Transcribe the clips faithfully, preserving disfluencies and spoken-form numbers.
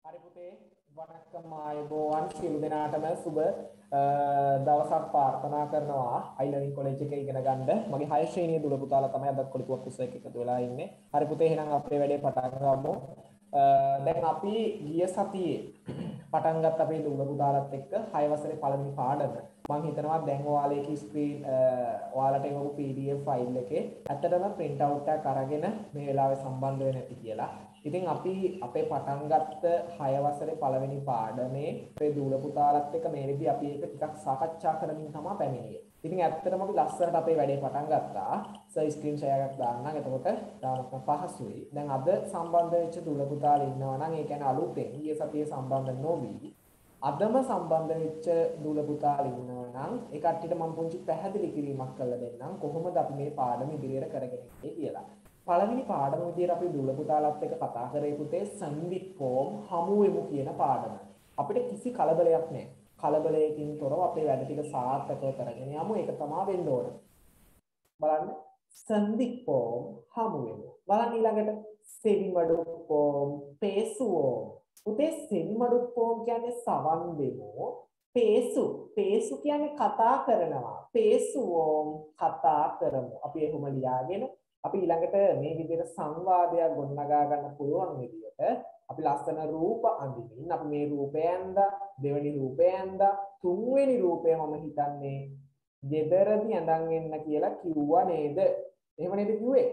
හරි පුතේ වණක්කම් ආයුබෝවන් සියලු දෙනාටම සුබ දවසක් ප්‍රාර්ථනා කරනවා අයිලවින් කොලෙජ් එකේ ඉගෙන ගන්න. මගේ හය ශ්‍රේණියේ දුර පුතාලා තමයි අදත් කොලිකුවක් කුසයක් එකතු වෙලා ඉන්නේ. හරි පුතේ එහෙනම් අපේ වැඩේ පටන් ගමු. දැන් අපි ගිය සතියේ පටන් ගත්ත අපේ දුර පුතාලත් එක්ක හය වසරේ පළවෙනි පාඩම. මම හිතනවා දැන් ඔයාලේ ස්ක්‍රීන් ඔයාලට එවපු P D F ෆයිල් එකේ ඇත්තටම print out එකක් අරගෙන මේ වෙලාවේ සම්බන්ධ වෙන්නේ නැති කියලා. ඉතින් අපි අපේ පටන් ගත්ත හය වසරේ පළවෙනි පාඩමේ අපේ දූල පුතාලත් එක්ක මේ විදිහ අපි ඒක ටිකක් සාකච්ඡා කරමින් තමයි පැමිණියේ. ඉතින් ඇත්තටම අපි ලස්සනට අපේ වැඩේ පටන් ගත්තා. සර් ස්ක්‍රීන් ෂෙයාර් එකක් දාන්නම්. එතකොට දාන්නත් පහසුයි. දැන් අද සම්බන්ධ වෙච්ච දූල පුතාලා ඉන්නවා නම් ඒ කියන්නේ අලුතෙන් ඊයේ සතියේ සම්බන්ධ නොවි අදම සම්බන්ධ වෙච්ච දූල පුතාලා ඉන්නවා නම් ඒ කට්ටියට මම පුංචි පැහැදිලි කිරීමක් කරලා දෙන්නම් කොහොමද අපි මේ පාඩම ඉදිරියට කරගෙන යන්නේ කියලා. පළවෙනි පාඩම විදියට අපි දුල පුතාලත් එක්ක කතා කරේ පුතේ සංවිප්පෝම් හමු වෙමු කියන පාඩම. අපිට කිසි කලබලයක් නැහැ. කලබලයකින් තොරව අපේ වැඩ ටික සාර්ථකව කරගෙන යමු. ඒක තමයි වෙන්න ඕන. බලන්න සංවිප්පෝම් හමු වෙමු. බලන්න ඊළඟට සෙවිමඩුප්පෝම් පේසුවෝම්. පුතේ සෙවිමඩුප්පෝම් කියන්නේ සවන් දෙමු. පේසු පේසු කියන්නේ කතා කරනවා. පේසුවෝම් කතා කරමු. අපි එහෙම ලියාගෙන අපි ඊළඟට මේ විදිහට සංවාදයක් ගොඩනගා ගන්න පුළුවන් විදිහට අපි ලස්සන රූප අඳින්න අපි මේ රූපය ඇඳා දෙවෙනි රූපය ඇඳා තුන්වෙනි රූපය මම හිතන්නේ ගෙදරදී ඇඳන් එන්න කියලා කිව්වා නේද? එහෙම නේද කිව්වේ?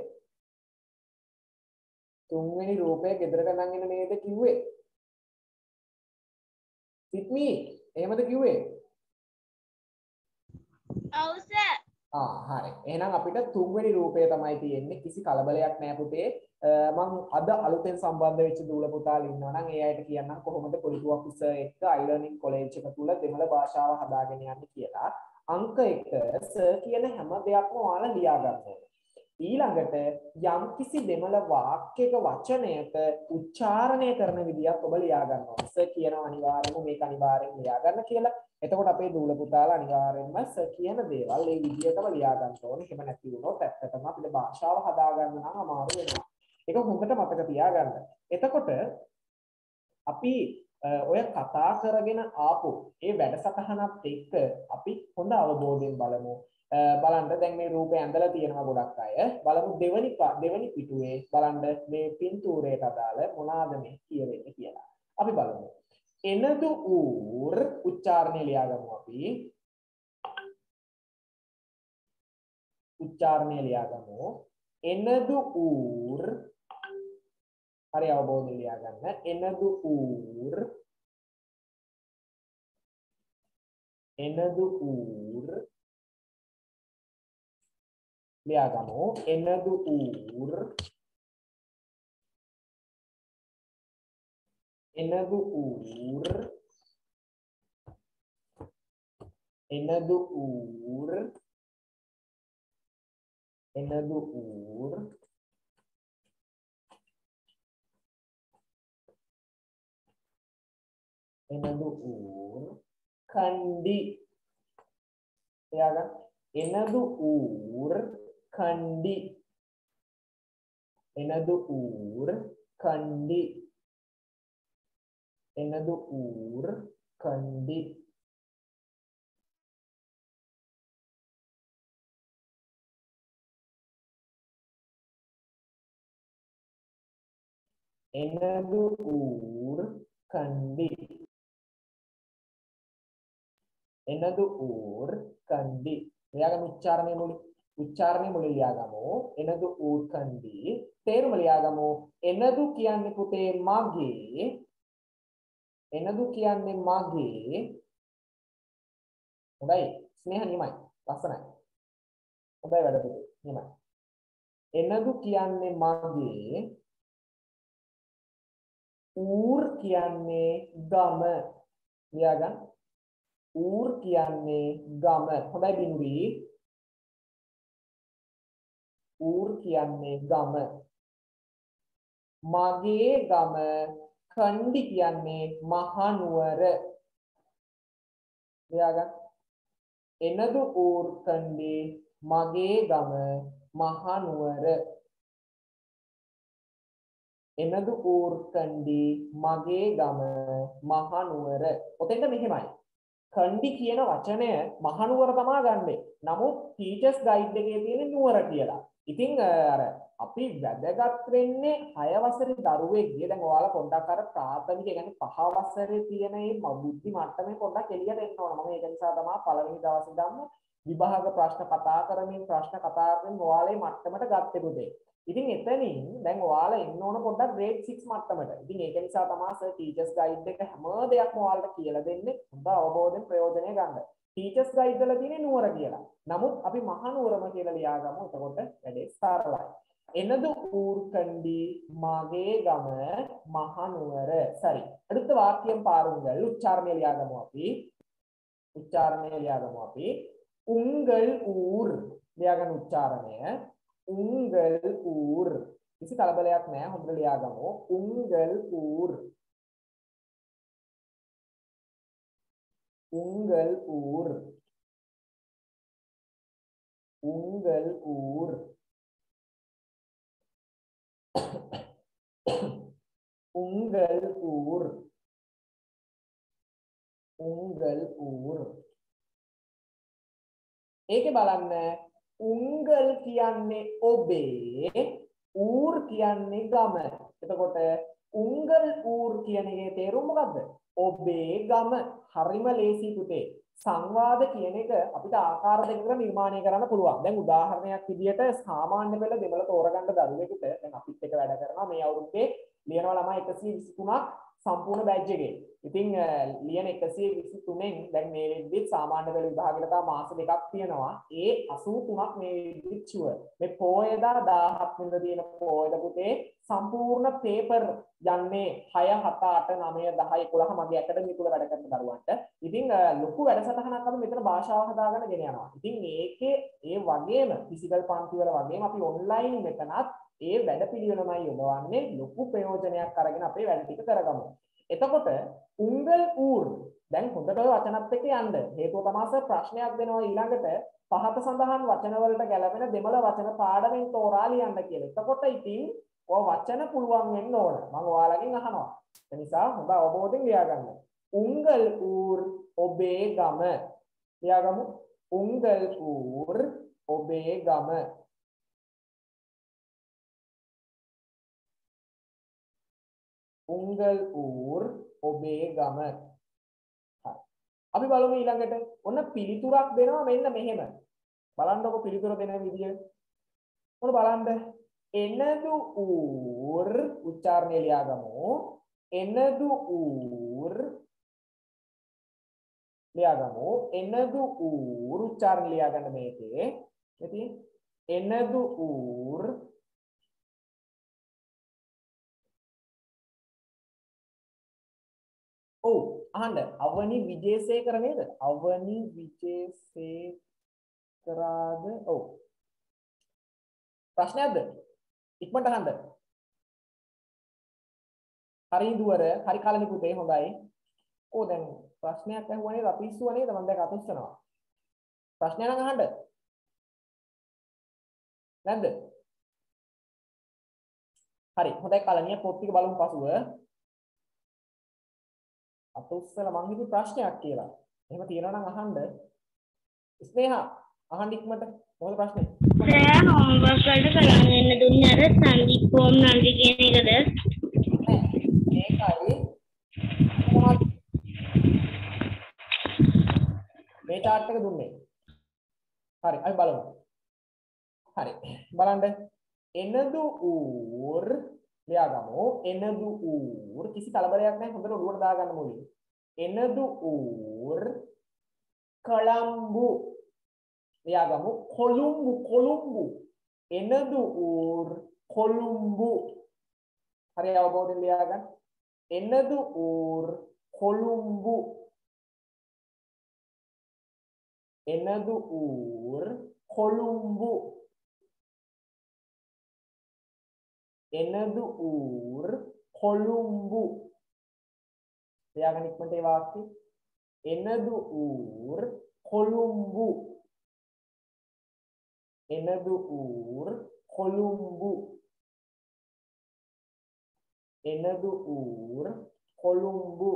තුන්වෙනි රූපය ගෙදරට ඇඳන් එන්න නේද කිව්වේ? සිත්මි එහෙමද කිව්වේ? ඔව් සර්. ආ හරි. එහෙනම් අපිට තුන්වෙනි රූපය තමයි තියෙන්නේ. කිසි කලබලයක් නැහැ පුතේ. මම අද අලුතෙන් සම්බන්ධ වෙච්ච දූල පුතාලා ඉන්නවා නම් ඒ අයට කියන්නම් කොහොමද කොලිකුවක් උස එක්ක iLearning කොලෙජ් එක තුල දෙමළ භාෂාව හදාගෙන යන්නේ කියලා. අංක එක සර් කියන හැම දෙයක්ම ඔයාලා ලියා ගන්න ඕනේ. ඊළඟට යම්කිසි දෙමළ වාක්‍යයක වචනයක උච්චාරණය කරන විදියක් ඔබ ලියා ගන්න ඕනේ. සර් කියනවා අනිවාර්යයෙන්ම මේක අනිවාර්යෙන් ලියා ගන්න කියලා. එතකොට අපේ දූල පුතාලා අනිවාර්යයෙන්ම සර් කියන දේවල් මේ විදියටම ලියා ගන්න ඕනේ. එහෙම නැති වුණොත් ඇත්තටම අපිට භාෂාව හදා ගන්න නම් අමාරු වෙනවා. ඒක හොඳට මතක තියාගන්න. එතකොට අපි ඔය කතා කරගෙන ආපු ඒ වැඩසටහනත් එක්ක අපි හොඳ අවබෝධයෙන් බලමු. බලන්න දැන් මේ රූපය ඇඳලා තියෙනවා ගොඩක් අය. බලමු දෙවනි දෙවනි පිටුවේ බලන්න මේ පින්තූරයට අදාළ මොනවාද මේ කියවෙන්නේ කියලා. අපි බලමු. එනදු ඌර් උච්චාරණය ලියාගමු අපි. උච්චාරණය ලියාගමු. එනදු ඌර් හරි අවබෝධයෙන් ලියාගන්න. එනදු ඌර් එනදු ඌර් ලියාගමු. එනදු ඌර් එනදු ඌර් එනදු ඌර් එනදු ඌර් එනදු ඌර් කණ්ඩි ලියාගන්න. එනදු ඌර් කණ්ඩි එනදු ඌර් කණ්ඩි එනදු ඌර් කණ්ඩි එනදු ඌර් කණ්ඩි එනදු ඌර් කණ්ඩි ලියාගමු. උච්චාරණය මුලින් උච්චාරණය මුලින් ලියාගමු. එනදු ඌර් කණ්ඩි තේරුම ලියාගමු. එනදු කියන්නේ පුතේ මගේ. එනදු කියන්නේ මගේ. හොඳයි ස්නේහ නියමයි ලස්සනයි. හොඳයි වැඩ පුතේ නියමයි. එනදු කියන්නේ මගේ. ඌර් කියන්නේ ගම. ලියාගන්න. ඌර් කියන්නේ ගම. හොඳයි බිනුවි. ඌර් කියන්නේ ගම. මගේ ගම කණ්ඩි කියන්නේ මහනුවර. ලියාගන්න. එනදු ඌර් කණ්ඩි මගේ ගම මහනුවර. එනදු ඌර්කණ්ඩි මගේ ගම මහනුවර. ඔතෙන්ට මෙහෙමයි. කණ්ඩි කියන වචනය මහනුවර තමා ගන්නෙ. නමුත් ටීචර්ස් ගයිඩ් එකේ තියෙන නුවර කියලා. ඉතින් අර අපි වැදගත් වෙන්නේ හය වසරේ දරුවෙක්ගේ දැන් ඔයාලා පොඩ්ඩක් අර ප්‍රාථමික කියන්නේ පහ වසරේ තියෙන මේ බුද්ධි මට්ටමේ පොඩ්ඩක් එළියට එන්න ඕන. මම ඒක නිසා තමයි පළවෙනි දවසේ ගන්න විභාග ප්‍රශ්න කතා කරමින් ප්‍රශ්න කතා කරමින් ඔයාලේ මට්ටමට ගත්තේ පුතේ. ඉතින් එතනින් දැන් ඔයාලා එන්න ඕන පොඩ්ඩක් grade six මට්ටමට. ඉතින් ඒක නිසා තමයි සර් ටීචර්ස් ගයිඩ් එක හැම දෙයක්ම ඔයාලට කියලා දෙන්නේ. හොඳ අවබෝධයෙන් ප්‍රයෝජනය ගන්න. ටීචර්ස් ගයිඩ් වල තියෙන්නේ නුවර කියලා. නමුත් අපි මහනුවරම කියලා ලියාගමු. එතකොට වැඩේ සරලයි. එනදු ஊர்கண்டி මගේ ගම මහනුවර. சரி. அடுத்த வாக்கியம் பாருங்கள். உச்சாரணை லியாகமோ අපි. உச்சாரணை லியாகமோ අපි. உங்கள் ஊர் ලියාගන්න උච්චාරණය. උංගල් ඌර් කිසි කලබලයක් නැහැ හොඳට ලියාගමු උංගල් ඌර් උංගල් ඌර් උංගල් ඌර් උංගල් ඌර් උංගල් ඌර් ඒකේ බලන්න උංගල් කියන්නේ ඔබේ ඌර් කියන්නේ ගම. එතකොට උංගල් ඌර් කියන එකේ තේරුම මොකද්ද? ඔබේ ගම. හරිම ලේසි පුතේ. සංවාද කියන එක අපිට ආකාර දෙකකට නිර්මාණය කරන්න පුළුවන්. දැන් උදාහරණයක් විදිහට සාමාන්‍ය පෙළ දෙමළ තෝරගන්න දරුවෙකුට දැන් අපිත් එක වැඩ කරනවා මේ අවුරුද්දේ ලියනවා ළමයි එකසිය විසිතුනක් සම්පූර්ණ බැච් එකේ. ඉතින් ලියන එකසිය විසිතුනෙන් දැන් මේ වෙද්දි සාමාන්‍ය පෙළ විභාගයට තව මාස දෙකක් තියෙනවා. ඒ අසූ තුනක් මේ වෙද්දි ෂුවර්. මේ පොයදා දහහක් වෙනිදා තියෙන පොයද පුතේ සම්පූර්ණ පේපර් යන්නේ හය හත අට නවය දහ එකොළහ මගේ ඇකඩමි තුල වැඩ කරන දරුවන්ට. ඉතින් ලොකු වැඩසටහනක් අපි මෙතන භාෂාව හදාගෙන ගෙන යනවා. ඉතින් මේකේ ඒ වගේම ෆිසිකල් පන්ති වල වගේම අපි ඔන්ලයින් මෙතනත් ඒ වැඩපිළිවෙලමයි යොදවන්නේ ලොකු ප්‍රයෝජනයක් අරගෙන අපේ වැඩ ටික කරගමු. එතකොට උංගල් ඌර් දැන් හොඳට ඔය වචනත් එක්ක යන්න. හේතුව තමයි ප්‍රශ්නයක් දෙනවා ඊළඟට පහත සඳහන් වචන වලට ගැලපෙන දෙමළ වචන පාඩමෙන් තෝරා ලියන්න කියලා. එතකොට ඉතින් ඔය වචන පුළුවන් වෙන්න ඕන. මම ඔයාලගෙන් අහනවා. ඒ නිසා හොඳ අවබෝධයෙන් ලියා ගන්න. උංගල් ඌර් ඔබේ ගම. ලියාගමු. උංගල් ඌර් ඔබේ ගම. උංගල් ඌර් ඔබේ ගම. හරි. අපි බලමු ඊළඟට ඔන්න පිළිතුරක් දෙනවා මෙන්න මෙහෙම. බලන්නකො පිළිතුර දෙන විදිය. ඔන්න බලන්න. එනදු ඌර් උච්චාරණය ලියාගමු. එනදු ඌර් ලියාගමු. එනදු ඌර් උච්චාරණය ලියාගන්න මේකේ. මෙතන එනදු ඌර් ඔව් අහන්න අවනි විජේසේකර නේද? අවනි විජේසේකරාද? ඔව්. ප්‍රශ්නයක්ද? ඉක්මනට අහන්න. හරි දුවර, හරි කලනි පුතේ හොඳයි. ඕ දැන් ප්‍රශ්නයක් අහුවා නේද? අපි ඉස්සුවා නේද? මම දැන් අතුස්සනවා. ප්‍රශ්නය නම් අහන්න. නැද්ද? හරි. හොඳයි කලනිය පොත් ටික බලමු පසුව. අතුස්සලා මං හිතුවේ ප්‍රශ්නයක් කියලා. එහෙම තියෙනවා නම් අහන්න. ස්නේහා අහන්න ඉක්මනට. මොකද ප්‍රශ්නේ? සර් හෝම්වර්ක් වලට කරන්න වෙන දුන්නේ අර සංදීප් ෆෝම් නන්දි කියන එකද? නෑ. මේකයි කොහොමද මේ chart එක දුන්නේ? හරි අපි බලමු. හරි. බලන්න. එනදු ඌර් ලියාගමු. එනදු ඌර් කිසි කලබලයක් නැහැ හොඳට ඔළුවට දාගන්න මුලින්. එනදු ඌර් කොළඹු ලියාගමු. කොළුම්බු කොළුම්බු එනදු ඌර් කොළුම්බු. හරි අවබෝධයෙන් ලියාගන්න. එනදු ඌර් කොළුම්බු. එනදු ඌර් කොළුම්බු. එනදු ඌර් කොළුම්බු. ලියාගන්න ඉක්මනට ඒ වාක්‍යය. එනදු ඌර් කොළුම්බු. එනදු ඌර් කොළුම්බු. එනදු ඌර් කොළුම්බු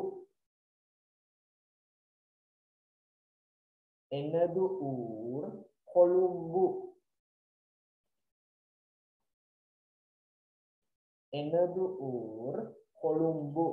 එනදු ඌර් කොළුම්බු එනදු ඌර් කොළුම්බු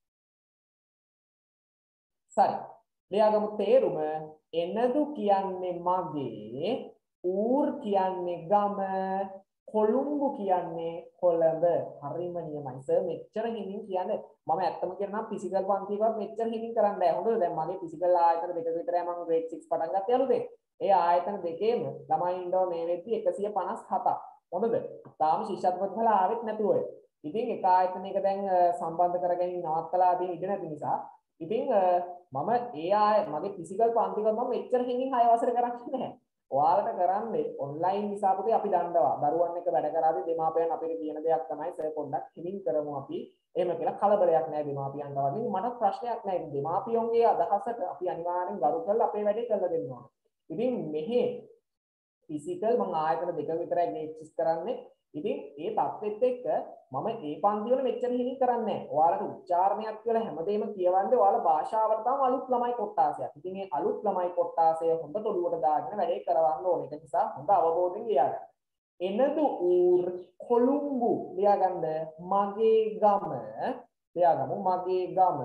සරි ලියාගමු තේරුම එනදු කියන්නේ මගේ ඌර් කියන්නේ ගම කොළුම්බු කියන්නේ කොළඹ හරිම නියමයි සර් මෙච්චර හිමින් කියන්නේ මම ඇත්තම කියනවා ෆිසිකල් පන්තියකවත් මෙච්චර හිමින් කරන්න බෑ හොඳද දැන් මගේ ෆිසිකල් ආයතන දෙක විතරයි මම ග්‍රේඩ් සික්ස් පටන් ගත්තේ අලුතෙන් ඒ ආයතන දෙකේම ළමයි ඉන්නවා මේ වෙද්දි එකසිය පනස් හතක් හොඳද තාම ශිෂ්‍යත්ව ප්‍රතිඵල ආවෙත් නැතුව ඔය ඉතින් එක ආයතනයක දැන් සම්බන්ධ කරගෙන නවත්තලා තියෙන ඉඩ නැති නිසා ඉතින් මම ඒ ආය මගේ ෆිසිකල් පන්තිවල මම මෙච්චර හිමින් හය වසර කරන්නේ නැහැ ඔයාලට කරන්නේ ඔන්ලයින් නිසා පුතේ අපි දන්නවා දරුවන් එක්ක වැඩ කරාදී දෙමාපියන් අපිට කියන දෙයක් තමයි සර් පොඩ්ඩක් හිමින් කරමු අපි එහෙම කියලා කලබලයක් නැහැ දෙමාපියන්ට වගේ මට ප්‍රශ්නයක් නැහැ ඉතින් දෙමාපියන්ගේ අදහසට අපි අනිවාර්යෙන් ගරු කරලා අපේ වැඩේ කරලා දෙන්න ඕනේ ඉතින් මෙහි ෆිසිකල් මම ආයතන දෙක විතරයි ග්‍රේඩ්ස් කරන්නේ ඉතින් ඒ තත්ත්වෙත් එක්ක මම ඒ පන්ති වල මෙච්චර හිමින් කරන්නේ නැහැ. ඔයාලට උච්චාරණයක් කියලා හැමදේම කියවන්නේ ඔයාලා භාෂාවට තමයි අලුත් ළමයි කොටාසයක්. ඉතින් මේ අලුත් ළමයි කොටාසය හොඳ තොලුවට දාගෙන වැඩේ කරවන්න ඕනේ. ඒක නිසා හොඳ අවබෝධයෙන් ලියා ගන්න. එනදු ඌර් කොළුම්බු ලියා ගන්න මගේ ගම ලියාගමු මගේ ගම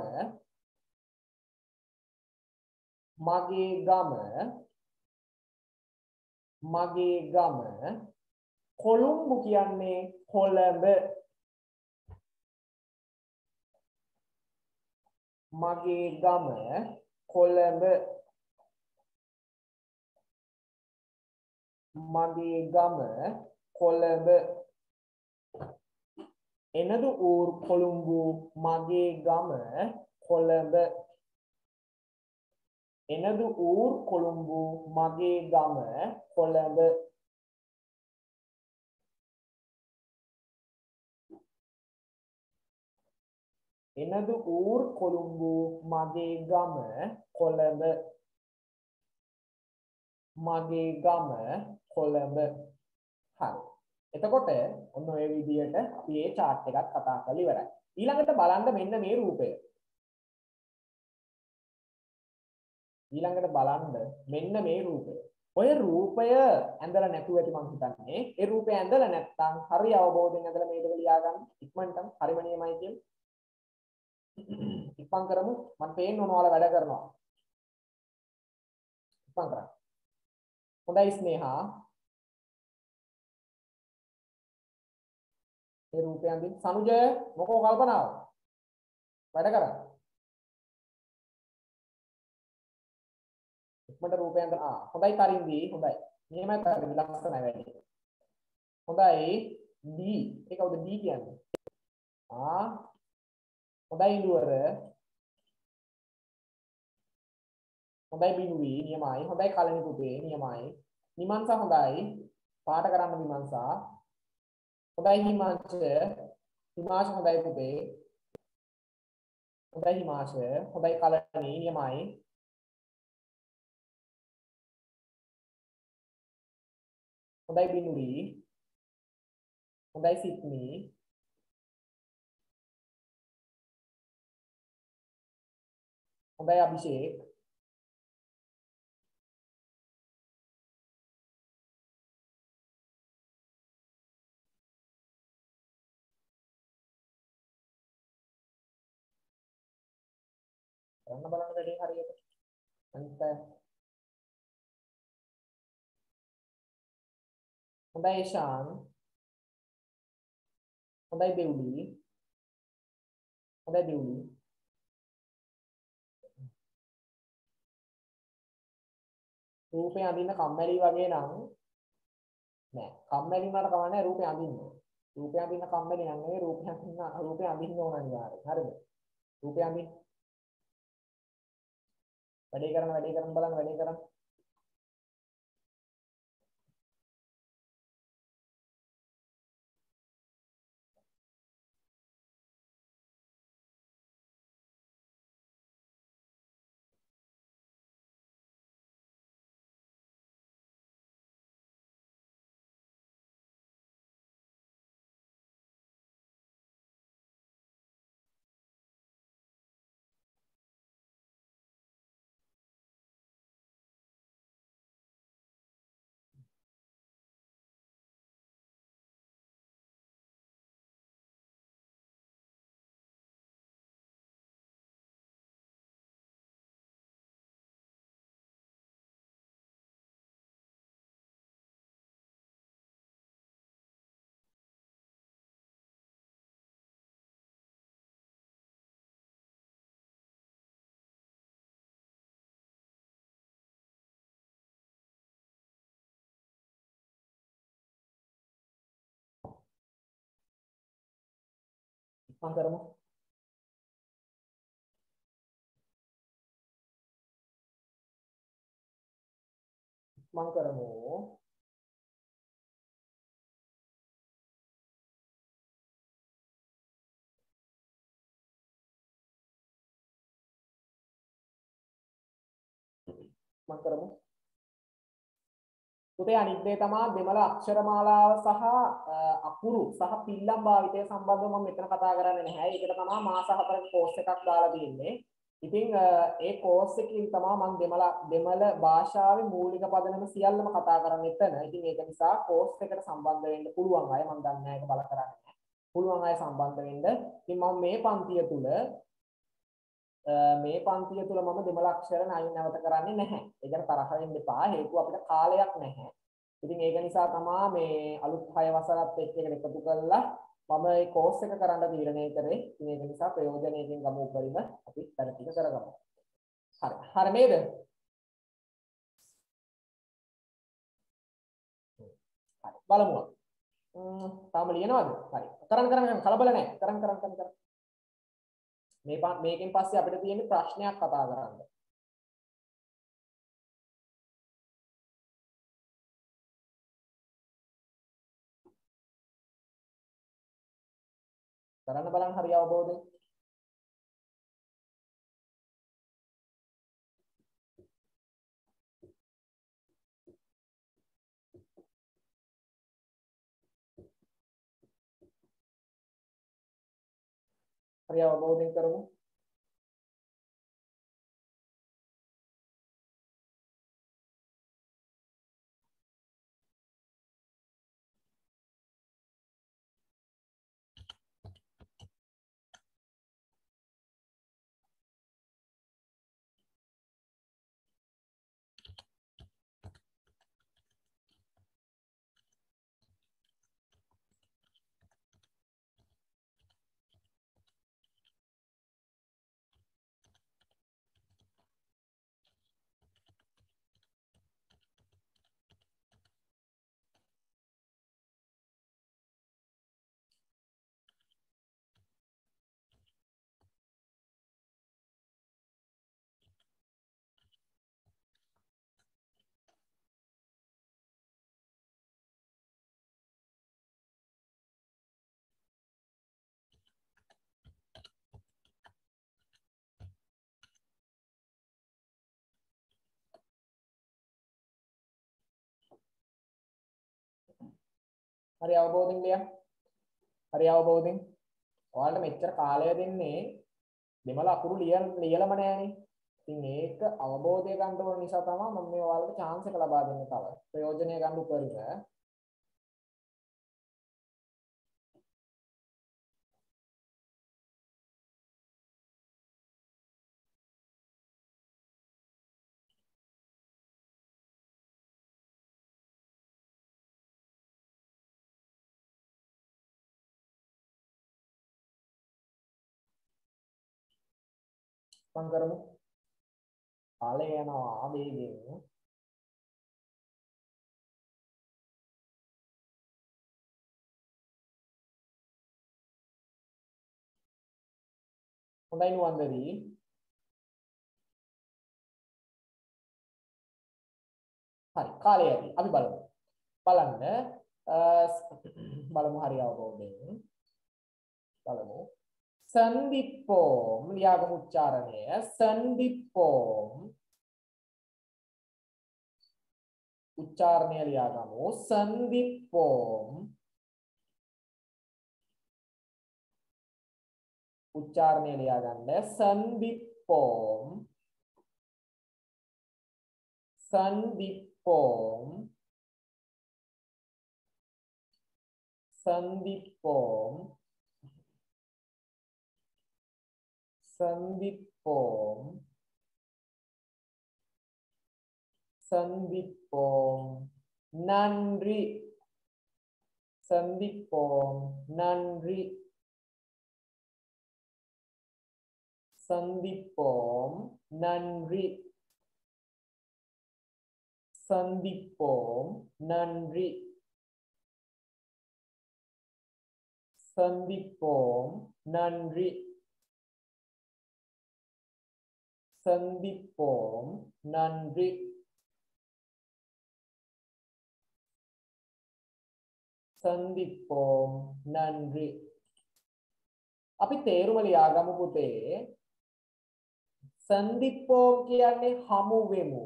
මගේ ගම මගේ ගම කොළුම්බු කියන්නේ කොළඹ මගේ ගම කොළඹ මගේ ගම කොළඹ එනදු ඌර් කොළුම්බු මගේ ගම කොළඹ එනදු ඌර් කොළුම්බු මගේ ගම කොළඹ එනදු ඌර් කොළුම්බු මගේ ගම කොළඹ මගේ ගම කොළඹ හරි එතකොට ඔන්න ඔය විදියට අපි මේ chart එකක් කතා කරලා ඉවරයි ඊළඟට බලන්න මෙන්න මේ රූපය ඊළඟට බලන්න මෙන්න මේ රූපය ඔය රූපය ඇඳලා නැතුව ඇති මං හිතන්නේ ඒ රූපය ඇඳලා නැත්නම් හරි අවබෝධයෙන් ඇඳලා මේක ලියා ගන්න ඉක්මනටම හරිම නියමයි කියන්නේ ඉක්මන් කරමු මම පේන්න ඕන ඔයාලා වැඩ කරනවා ඉක්මන් කරා හොඳයි ස්නේහා මේ රූපය අඳින් සනුජ මොකෝ කල්පනාව වැඩ කරා ඉක්මනට රූපය අඳ ආ හොඳයි තරින්දි හොඳයි නියමයි තරින්දි ලස්සනයි වැඩි හොඳයි D ඒ කවුද D කියන්නේ ආ හොඳයි ඉලුවර හොඳයි බිනුවි නියමයි හොඳයි කලණි පුතේ නියමයි නිමන්සා හොඳයි පාට කරන්න නිමන්සා හොඳයි හිමාංශ හිමාංශ හොඳයි පුතේ හොඳයි හිමාංශ හොඳයි කලණි නියමයි හොඳයි බිනුවි හොඳයි සිත්නි හොඳයි අභිෂේක් කරන්න බලන්න වැඩේ හරියට අනිත් හොඳයි ශාන් හොඳයි දෙව්ලි හොඳයි දෙව්ලි රූපේ අඳින්න කම්මැලි වගේ නම් නෑ කම්මැලි වුණාට කමන්නේ රූපේ අඳින්න ඕන රූපේ අඳින්න කම්මැලි නම් නෙවෙයි රූපේ අඳින්න රූපේ අඳින්න ඕන අනිවාර්යෙන් හරිද රූපේ අඳින්න වැඩේ කරන වැඩේ කරන බලන්න වැඩේ කරන මම කරමු. මම කරමු. මම කරමු. පුතේ අනිත් දේ තමයි දෙමළ අක්ෂර මාලාව සහ අකුරු සහ පිල්ලම් භාවිතය සම්බන්ධව මම මෙතන කතා කරන්නේ නැහැ. ඒකට තමයි මාස හතරක කෝස් එකක් දාලා තියෙන්නේ. ඉතින් ඒ කෝස් එකකින් තමයි මම දෙමළ දෙමළ භාෂාවේ මූලික පදනම සියල්ලම කතා කරන්නේ එතන. ඉතින් ඒක නිසා කෝස් එකට සම්බන්ධ වෙන්න පුළුවන් අය මම දන්නේ නැහැ ඒක බල කරන්නේ නැහැ. පුළුවන් අය සම්බන්ධ වෙන්න. ඉතින් මම මේ පන්තිය තුල මේ පන්තිය තුල මම දෙමළ අක්ෂර නයින් නැවත කරන්නේ නැහැ. ඒ ගැන තරහ වෙන්න එපා. හේතුව අපිට කාලයක් නැහැ. ඉතින් ඒක නිසා තමයි මේ අලුත් හය වසරත් එක්ක එකට එකතු කරලා මම මේ කෝස් එක කරන්න තීරණය කරේ. ඉතින් ඒක නිසා ප්‍රයෝජනයකින් ගමු උපරිම අපි වැඩ ටික කරගමු. හරි. හරි නේද? හරි. බලමු. ම්ම් තාම ලියනවද? හරි. කරන් කරන් කලබල නැහැ. කරන් කරන් කරන් කරන්. මේ මේකෙන් පස්සේ අපිට තියෙන ප්‍රශ්නයක් කතා කරන්න. කරන්න බලන්න හරි අවබෝධයෙන්. හරි අවබෝධයෙන් කරමු. හරි අවබෝධයෙන් ලියන්න. හරි අවබෝධයෙන්. ඔයාලට මෙච්චර කාලය දෙන්නේ දෙමළ අකුරු ලියන ලියලම නෑනේ. ඉතින් ඒක අවබෝධය ගන්න ඕන නිසා තමයි මම මේ ඔයාලට chance එක ලබා දෙන්නේ තව. ප්‍රයෝජනය ගන්න උපරිම. මම කරමු. කාලය යනවා වේගෙන්. හොඳයි නුවන්දවි. හරි කාලය ඇති. අපි බලමු. බලන්න බලමු හරි අවබෝධයෙන්. බලමු. සන්දිප්පෝම් ලියාගමු උච්චාරණය. සන්දිප්පෝම් උච්චාරණය ලියාගමු. සන්දිප්පෝම් උච්චාරණය ලියාගන්න. සන්දිප්පෝම් සන්දිප්පෝම් සන්දිප්පෝම් සන්දිප්පෝම් சந்திப்போம் நன்றி சந்திப்போம் நன்றி சந்திப்போம் நன்றி சந்திப்போம் நன்றி சந்திப்போம் நன்றி சந்திப்போம் நன்றி සන්දිප්පෝම් නන්රි අපි තේරුම ලියාගමු පුතේ සන්දිප්පෝම් කියන්නේ හමු වෙමු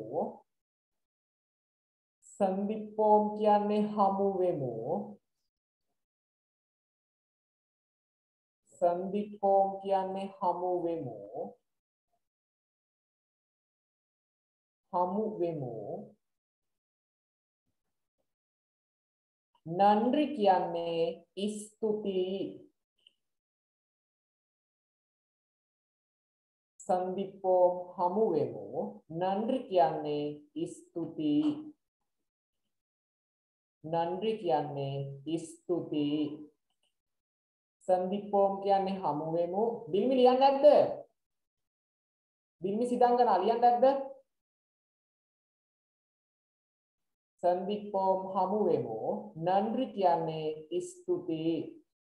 සන්දිප්පෝම් කියන්නේ හමු වෙමු සන්දිප්පෝම් කියන්නේ හමු වෙමු හමු වෙමු නන්රි කියන්නේ ස්තුතියි සන්දිප්පෝම් හමු වෙමු නන්රි කියන්නේ ස්තුතියි නන්රි කියන්නේ ස්තුතියි සන්දිප්පෝම් කියන්නේ හමු වෙමු බිල්මි ලියන්නේ නැද්ද බිල්මි සිදංගන ලියන්නේ නැද්ද සන්දිප්පෝම් හමු වෙමු නන්රි කියන්නේ ස්තුතියි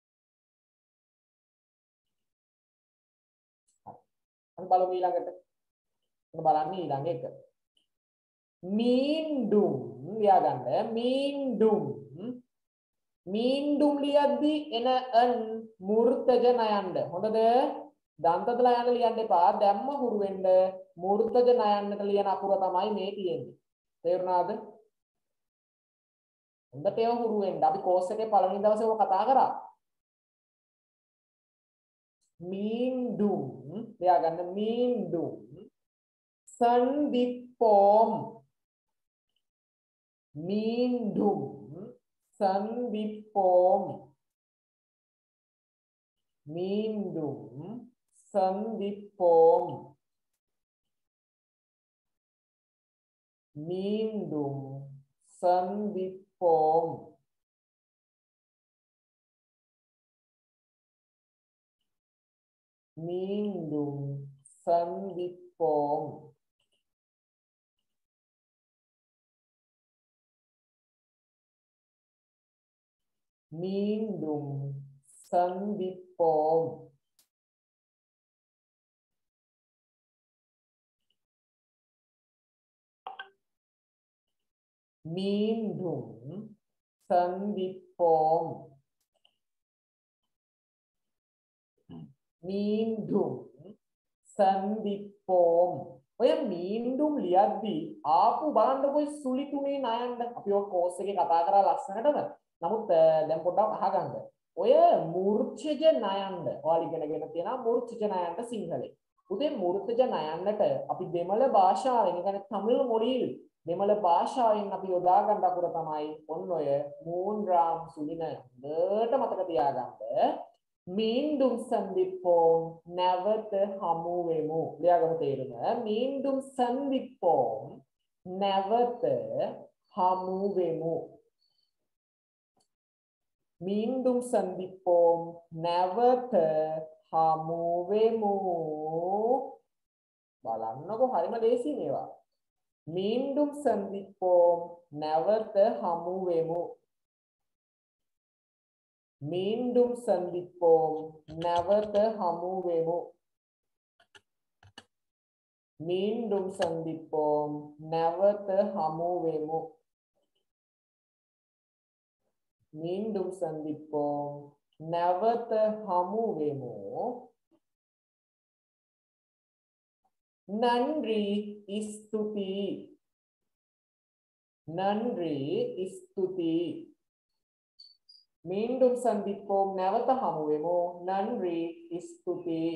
අපි බලමු ඊළඟට මොන බලන්නේ ඊළඟ එක මීන්දුම් ලියාගන්න මීන්දුම් මීන්දුම් ලියද්දි එන අන් මූර්තජ නයන්න හොඳද දන්තද නයන්න ලියන්න එපා දැම්ම හුරු වෙන්න මූර්තජ නයන්නට ලියන අකුර තමයි මේ තියෙන්නේ තේරුණාද හොඳට ඒව හුරු වෙන්න අපි කෝස් එකේ පළවෙනි දවසේ ඔය කතා කරා මීන්දුම් ලියාගන්න මීන්දුම් සන්දිප්පෝම් මීන්දුම් සන්දිප්පෝම් මීන්දුම් සන්දිප්පෝම් මීන්දුම් සන්දිප්පෝම් මීන්දුම් සන්දිප්පෝම් மீண்டும் சந்திப்போம் மீண்டும் சந்திப்போம் மீண்டும் சந்திப்போம் ඔය மீண்டும் ලියද්දි ආපු බලන්නකො සුලි තුනේ නයන්න අපි ඔය කෝස් එකේ කතා කරා ලස්සනටම නමුත් දැන් පොඩ්ඩක් අහගන්න. ඔය මූර්ඡජ නයන්න ඔයාලා ඉගෙනගෙන තියෙනවා මූර්ඡජ නයන්න සිංහලේ. උදේ මූර්ඡජ නයන්නට අපි දෙමළ භාෂාවෙන් කියන්නේ තමිල් මොඩිල් දෙමළ භාෂාවෙන් අපි යොදා ගන්න අකුර තමයි ඔන්න ඔය මූන්රාම් සුලින. හොඳට මතක තියාගන්න. மீண்டும் சந்திப்போம் නැවත හමු වෙමු. ලියාගමු තේරුම. மீண்டும் சந்திப்போம் නැවත හමු වෙමු. மீண்டும் சந்திப்போம் නැවත හමු වෙමු බලන්නකො හරිම ලේසි මේවා மீண்டும் சந்திப்போம் නැවත හමු වෙමු மீண்டும் சந்திப்போம் නැවත හමු වෙමු மீண்டும் சந்திப்போம் නැවත හමු වෙමු மீண்டும் சந்திப்போம் නැවත හමු වෙමු நன்றி ස්තුතියි நன்றி ස්තුතියි மீண்டும் சந்திப்போம் නැවත හමු වෙමු நன்றி ස්තුතියි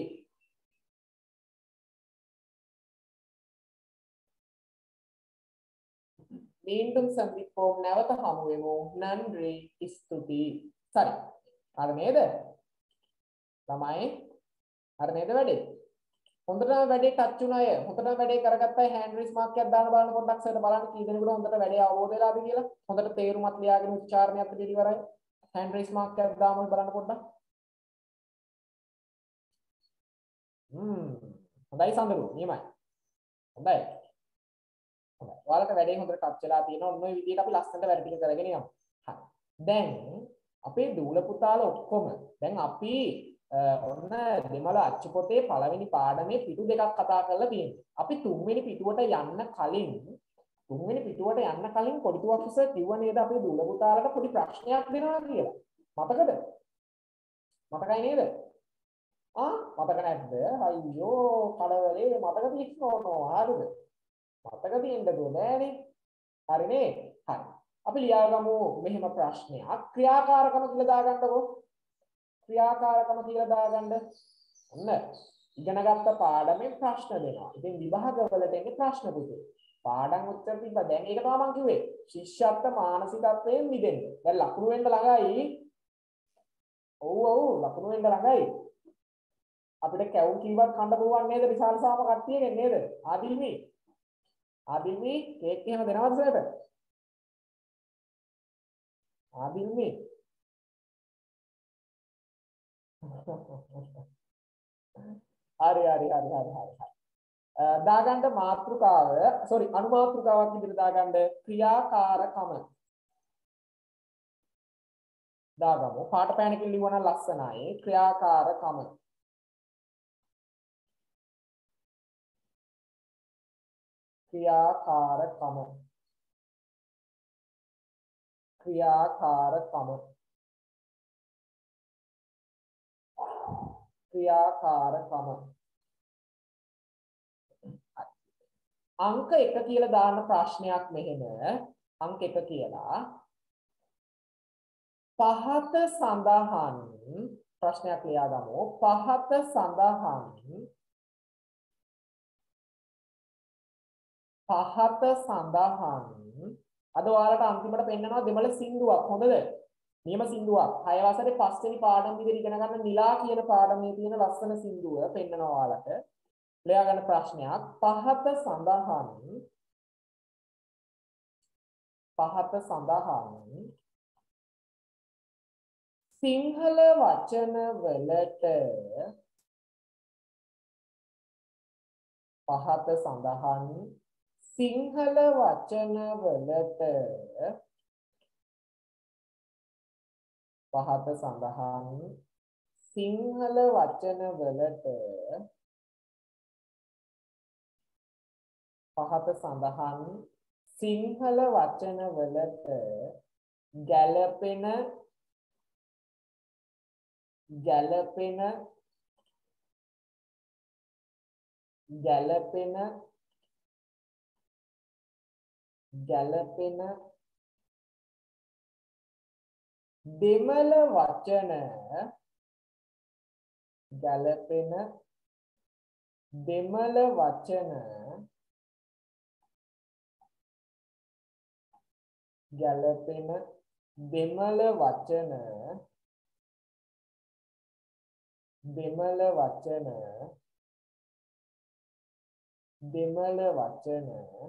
மீண்டும் சந்திப்போம் නැවත හමු වෙමු நன்றி ස්තුතියි සරි අර නේද ළමයි අර නේද වැඩේ හොඳටම වැඩේ ටච් වුණ අය හොඳටම වැඩේ කරගත්ත අය හෑන්ඩ් රේස් මාක් එකක් දාන්න බලන්න පොඩ්ඩක් සර් බලන්න කී දෙනෙකුට හොඳට වැඩේ අවබෝධ වෙලාද කියලා හොඳට තේරුමත් ලියාගෙන උච්චාරණයත් පිළිවරයි හෑන්ඩ් රේස් මාක් එකක් දාමු බලන්න පොඩ්ඩක් හ්ම් හොඳයි සඳරු නියමයි හොඳයි ඔයාලට වැඩේ හොඳට ටච් වෙලා තියෙනවා ඔන්න ඔය විදිහට අපි ලස්සනට වැඩ ටික කරගෙන යමු. හරි. දැන් අපේ දූල පුතාලා ඔක්කොම දැන් අපි ඔන්න දෙමළ අච්චු පොතේ පළවෙනි පාඩමේ පිටු දෙකක් කතා කරලා තියෙනවා. අපි තුන්වෙනි පිටුවට යන්න කලින් තුන්වෙනි පිටුවට යන්න කලින් කොඩිතුවක් සර් කිව්ව නේද අපේ දූල පුතාලට පොඩි ප්‍රශ්නයක් දෙනවා කියලා. මතකද? මතකයි නේද? ආ මතක නැද්ද? අයියෝ කඩවලේ මතක තියනවා. හරිද? මතක තියෙන්න දුන්නේ. හරිනේ? හරි. අපි ලියාගමු මෙහෙම ප්‍රශ්නයක්. ක්‍රියාකාරකම කියලා දාගන්නකො. ක්‍රියාකාරකම කියලා දාගන්න. ඔන්න ඉගෙනගත්ත පාඩමෙන් ප්‍රශ්න දෙනවා. ඉතින් විභාගවලට එන්නේ ප්‍රශ්න පුතේ. පාඩම් උත්තර තිබ්බා. දැන් ඒක තමයි මම කිව්වේ. ශිෂ්‍යත්ව මානසිකත්වයෙන් මිදෙන්න. දැන් ලකුණු වෙන්න ළඟයි. ඔව් ඔව් ලකුණු වෙන්න ළඟයි. අපිට කැවුම් කිව්වත් කන්න පුළුවන් නේද විශාල සාම කට්ටියගෙන් නේද? ආදිල්මි. ආදිල්මි කේක් එහෙම දෙනවද සර්ට? ආදිල්මි. හරි හරි හරි හරි හරි. දාගන්න මාතෘකාව sorry අනුමාතෘකාවක් විදිහට දාගන්න ක්‍රියාකාරකම. දාගමු. පාට පෑනකින් ලියවන ලස්සනයි ක්‍රියාකාරකම. ක්‍රියාකාරකම. ක්‍රියාකාරකම. ක්‍රියාකාරකම. අංක එක කියලා දාන්න ප්‍රශ්නයක් මෙහෙම අංක එක කියලා පහත සඳහන් ප්‍රශ්නයක් ලියාගමු පහත සඳහන් පහත සඳහන් අද ඔයාලට අන්තිමට පෙන්නනවා දෙමළ සින්දුවක් හොඳද නියම සින්දුවක් හය වසරේ පස්වෙනි පාඩම් විදිහට ඉගෙන ගන්න නිලා කියන පාඩමේ තියෙන ලස්සන සින්දුව පෙන්නනවා ඔයාලට ලියා ගන්න ප්‍රශ්නයක් පහත සඳහන් පහත සඳහන් සිංහල වචන වලට පහත සඳහන් සිංහල වචන වලට පහත සඳහන් සිංහල වචන වලට පහත සඳහන් සිංහල වචන වලට ගැළපෙන ගැළපෙන ගැළපෙන ගැළපෙන දෙමළ වචන ගැළපෙන දෙමළ වචන ගැළපෙන දෙමළ වචන දෙමළ වචන දෙමළ වචන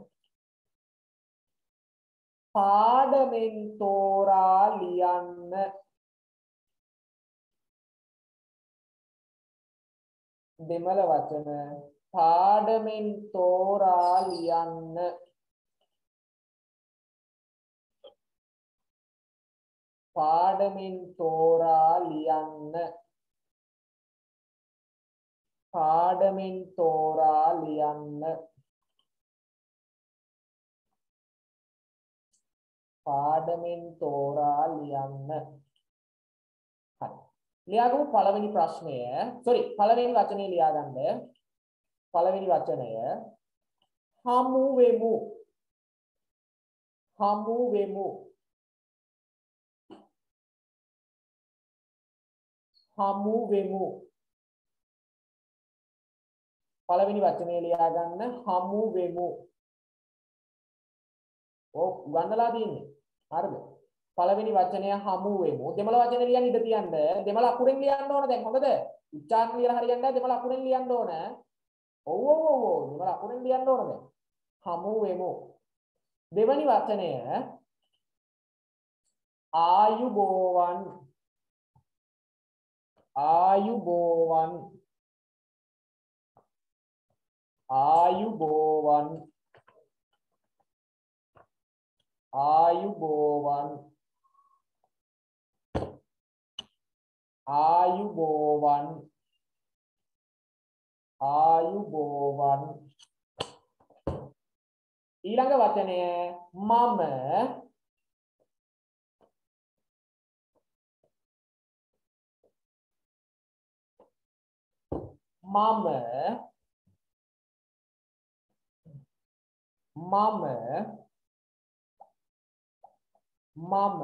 පාඩමෙන් තෝරා ලියන්න දෙමළ වචන පාඩමෙන් තෝරා ලියන්න පාඩමෙන් තෝරා ලියන්න පාඩමෙන් තෝරා ලියන්න පාඩමෙන් තෝරා ලියන්න හරි ලියාගමු පළවෙනි ප්‍රශ්නය sorry පළවෙනි වචනේ ලියාගන්න පළවෙනි වචනය හමු වෙමු හමු වෙමු හමු වෙමු පළවෙනි වචනේ ලියාගන්න හමු වෙමු ඔව් ගන්නලා තියෙන්නේ හරිද පළවෙනි වචනය හමු වෙමු දෙමළ වචනේ ලියන්න ඉඩ තියන්න දෙමළ අකුරෙන් ලියන්න ඕන දැන් හොඳද උච්චාරණ ලියලා හරියන්නේ නැහැ දෙමළ අකුරෙන් ලියන්න ඕන ඔව් ඔව් ඔව් ඔව් දෙමළ අකුරෙන් ලියන්න ඕන දැන් හමු වෙමු දෙවැනි වචනය ආයුබෝවන් ආයුබෝවන් ආයුබෝවන් ආයුබෝවන් ආයුබෝවන් ආයුබෝවන් ඊළඟ වචනය මම මම මම මම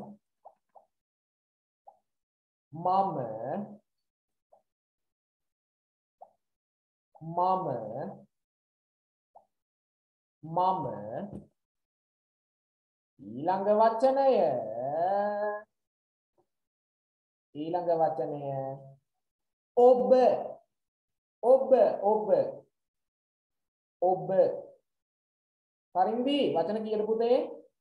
මම මම මම ඊළඟ වචනය ඊළඟ වචනය ඔබ ඔබ ඔබ ඔබ පරින්දි වචන කීයද පුතේ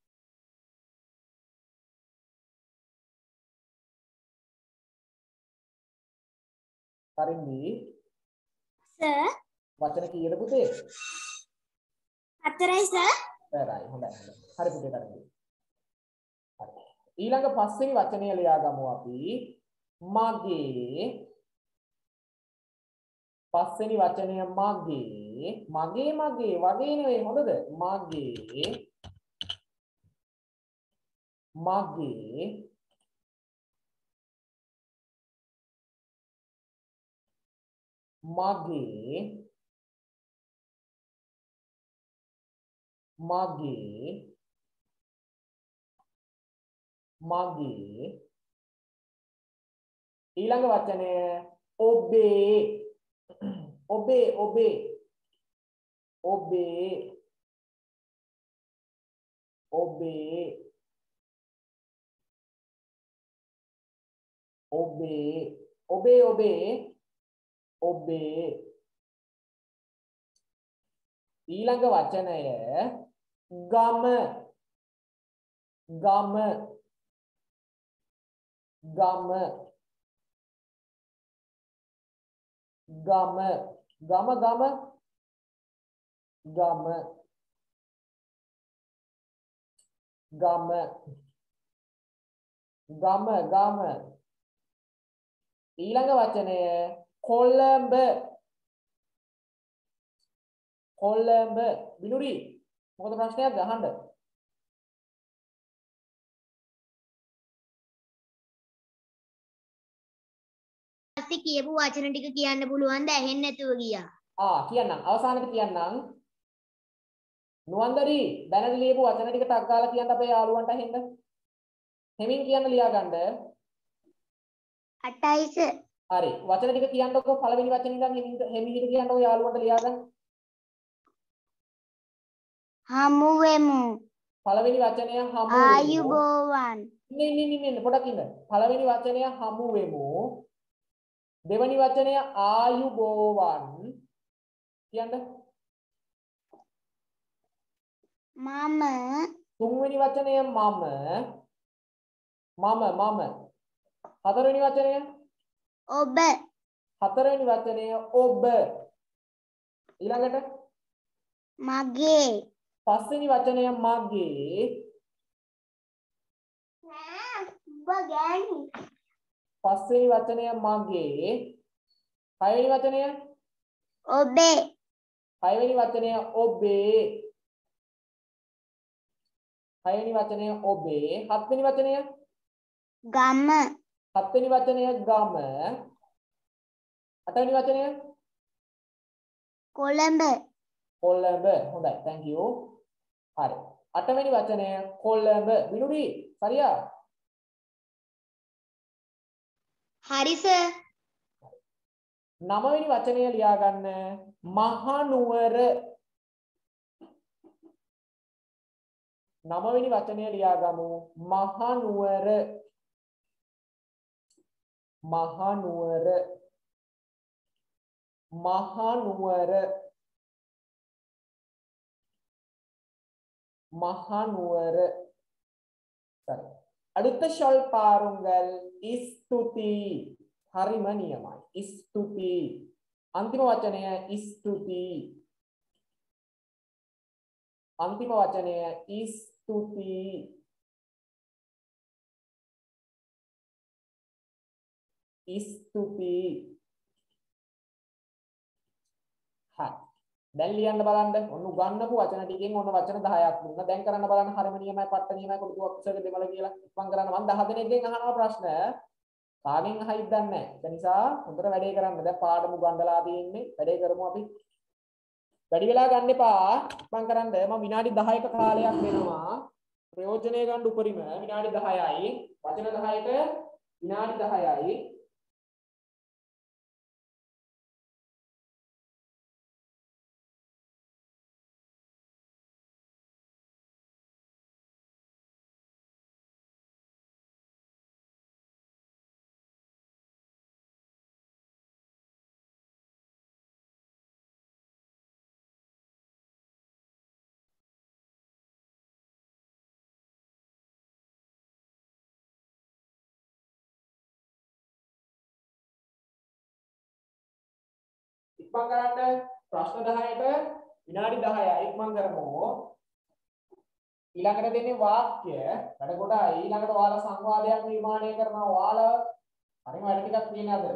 පරින්දි සර් වචන කීයද පුතේ හතරයි සර් හතරයි හොඳයි හොඳයි හරි පුතේ පරින්දි හරි ඊළඟ පස්වෙනි වචනය ලියා ගමු අපි මගේ පස්වෙනි වචනය මගේ මගේ මගේ වගේ නෙවෙයි හොඳද මගේ මගේ මගේ මගේ මගේ ඊළඟ වචනය ඔබේ ඔබේ ඔබේ ඔබේ ඔබේ ඔබේ ඔබේ ඔබේ ඔබේ ඊළඟ වචනය ගම ගම ගම ගම ගම ගම ගම ගම ගම ගම ඊළඟ වචනය කොළඹ කොළඹ බිනුරි මොකද ප්‍රශ්නයක්ද අහන්න පස්සේ කියපු වචන ටික කියන්න පුළුවන් ද ඇහෙන්නේ නැතුව ගියා ආ කියන්නම් අවසානයේ කියන්නම් නුවන්දරි දැනට ලියපු වචන ටික ටක් ගාලා කියන්න අපේ යාළුවන්ට අහෙන්න හෙමින් කියන්න ලියා ගන්න අටයි සර් හරි වචන ටික කියන්නකො පළවෙනි වචනේ ඉඳන් හෙමින් හෙමිහිට කියන්නකො යාළුවන්ට ලියා ගන්න හමු වෙමු පළවෙනි වචනය හමු වෙමු ආයුබෝවන් ඉන්න ඉන්න ඉන්න ඉන්න පොඩක් ඉන්න පළවෙනි වචනය හමු වෙමු දෙවෙනි වචනය ආයුබෝවන් කියන්න මම තුන්වෙනි වචනය මම මම මම හතරවෙනි වචනය ඔබ හතරවෙනි වචනය ඔබ ඊළඟට මගේ පස්වෙනි වචනය මගේ ඔබ ගෑනි පස්වෙනි වචනය මගේ හයවෙනි වචනය ඔබේ හයවෙනි වචනය ඔබේ හයවෙනි වචනය ඔබේ හත්වෙනි වචනය ගම හත්වෙනි වචනය ගම අටවෙනි වචනය කොළඹ කොළඹ හොඳයි thank you හරි අටවෙනි වචනය කොළඹ විනුඩි සරියා හරි සර් නවවෙනි වචනය ලියා ගන්න මහනුවර නවවෙනි වචනය ලියා ගමු මහනුවර මහනුවර මහනුවර மகானுவர சரி அடுத்த சொல் பாருங்கள் ஸ்துதி හරිම නියමයි ස්තුති අන්තිම වචනය ස්තුති අන්තිම වචනය ස්තුති ස්තුතියි. හරි. දැන් ලියන්න බලන්න. ඔන්න උගන්නපු වචන ටිකෙන් ඔන්න වචන දහයක් දුන්නා. දැන් කරන්න බලන්න හරම නියමයි, පට්ට නියමයි, කොටුවක් කුසක දෙමළ කියලා. ඉක්මන් කරන්න මම දහ දෙනෙක්ගෙන් අහනවා ප්‍රශ්න. කාගෙන් අහයිද දන්නේ නැහැ. ඒ නිසා හොඳට වැඩේ කරන්න. දැන් පාඩම උගන්නලා තියෙන්නේ. වැඩේ කරමු අපි. වැඩි වෙලා ගන්න එපා. ඉක්මන් කරන්න. මම විනාඩි දහයක කාලයක් දෙනවා. ප්‍රයෝජනය ගන්න උපරිම විනාඩි දහයයි. වචන දහයක විනාඩි දහයයි. ඉක්මන් කරන්න. ප්‍රශ්න දහයට විනාඩි දහයයි. ඉක්මන් කරමු. ඊළඟට දෙන්නේ වාක්‍ය වැඩ කොටයි. ඊළඟට ඔයාලා සංවාදයක් නිර්මාණය කරනවා. ඔයාලා හරිම වැඩ ටිකක් තියෙන අද.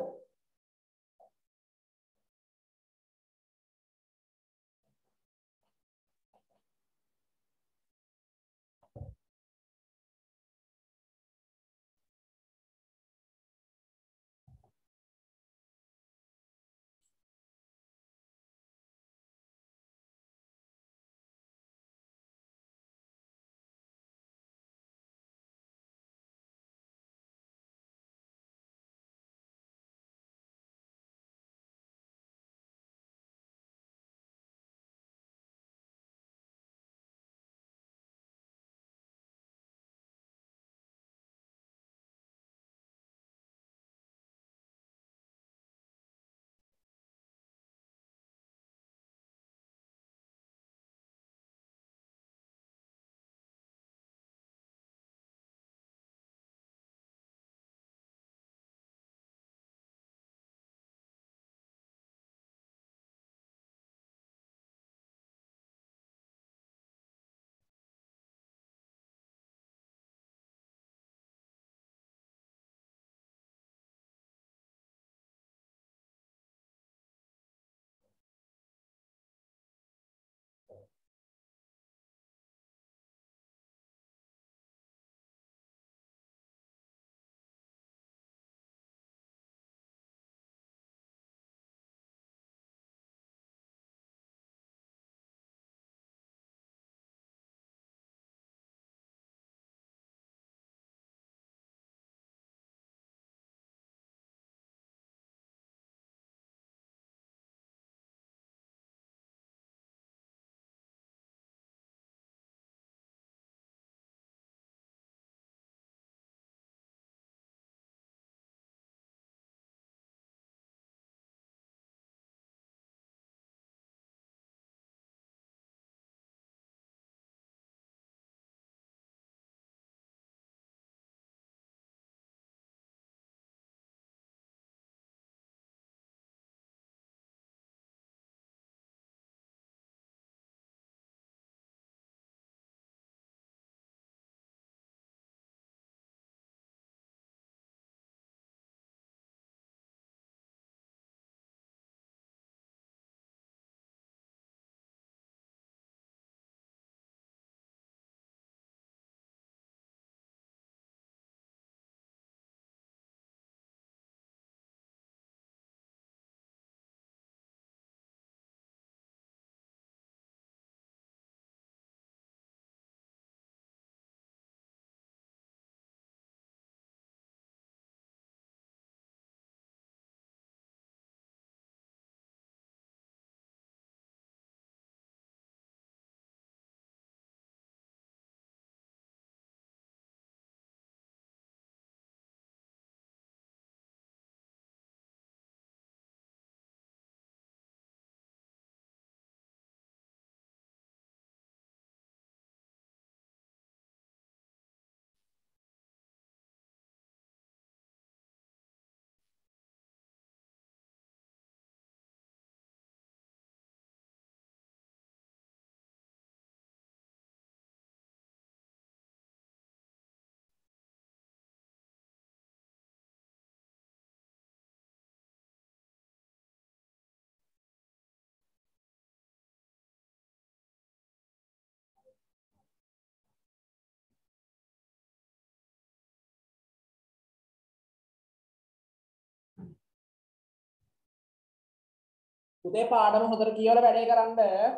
පුතේ පාඩම හොඳට කියවලා වැඩේ කරන්න.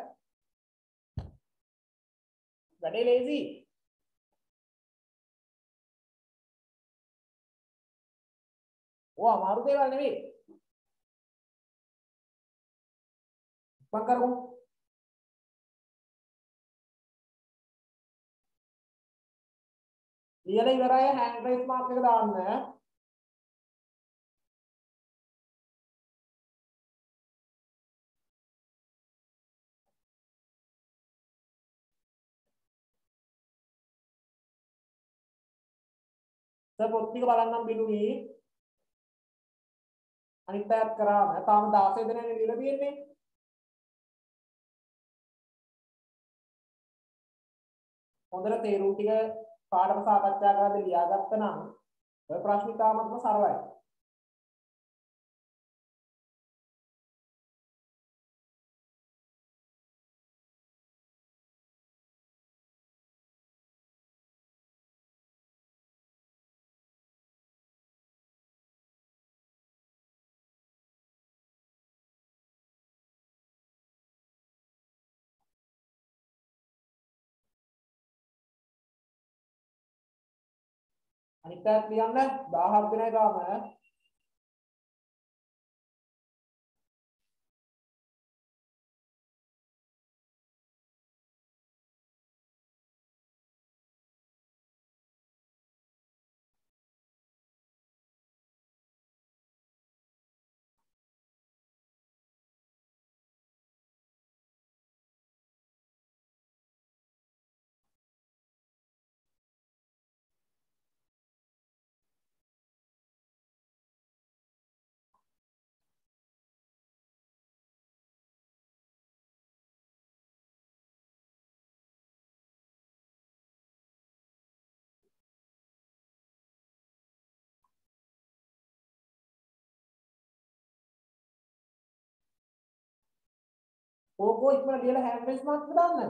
වැඩේ ලේසි. ඕ අමාරු දේවල් නෙවෙයි. මම කරමු. ලියලා ඉවරයි හෑන්ඩ් රයිස් මාර්ක් එක දාන්න. සර් පොත් ටික බලන්නම් බිනුනි. අනිත් පැයක් කරාම තාම දාසය දෙනනේ ලියලා තියෙන්නේ. හොඳට තේරුම් ටික පාඩම සාකච්ඡා කරද්දී ලියාගත්ත නම් ඔය ප්‍රශ්න ඉතාමත්ම සරලයි. අනිත් පැයක් ලියන්න දහහක් දෙනයි තාම. ඕකෝ ඉක්මනට ලියලා හෑන්ඩ් රයිස් මාර්ක් එක දාන්න.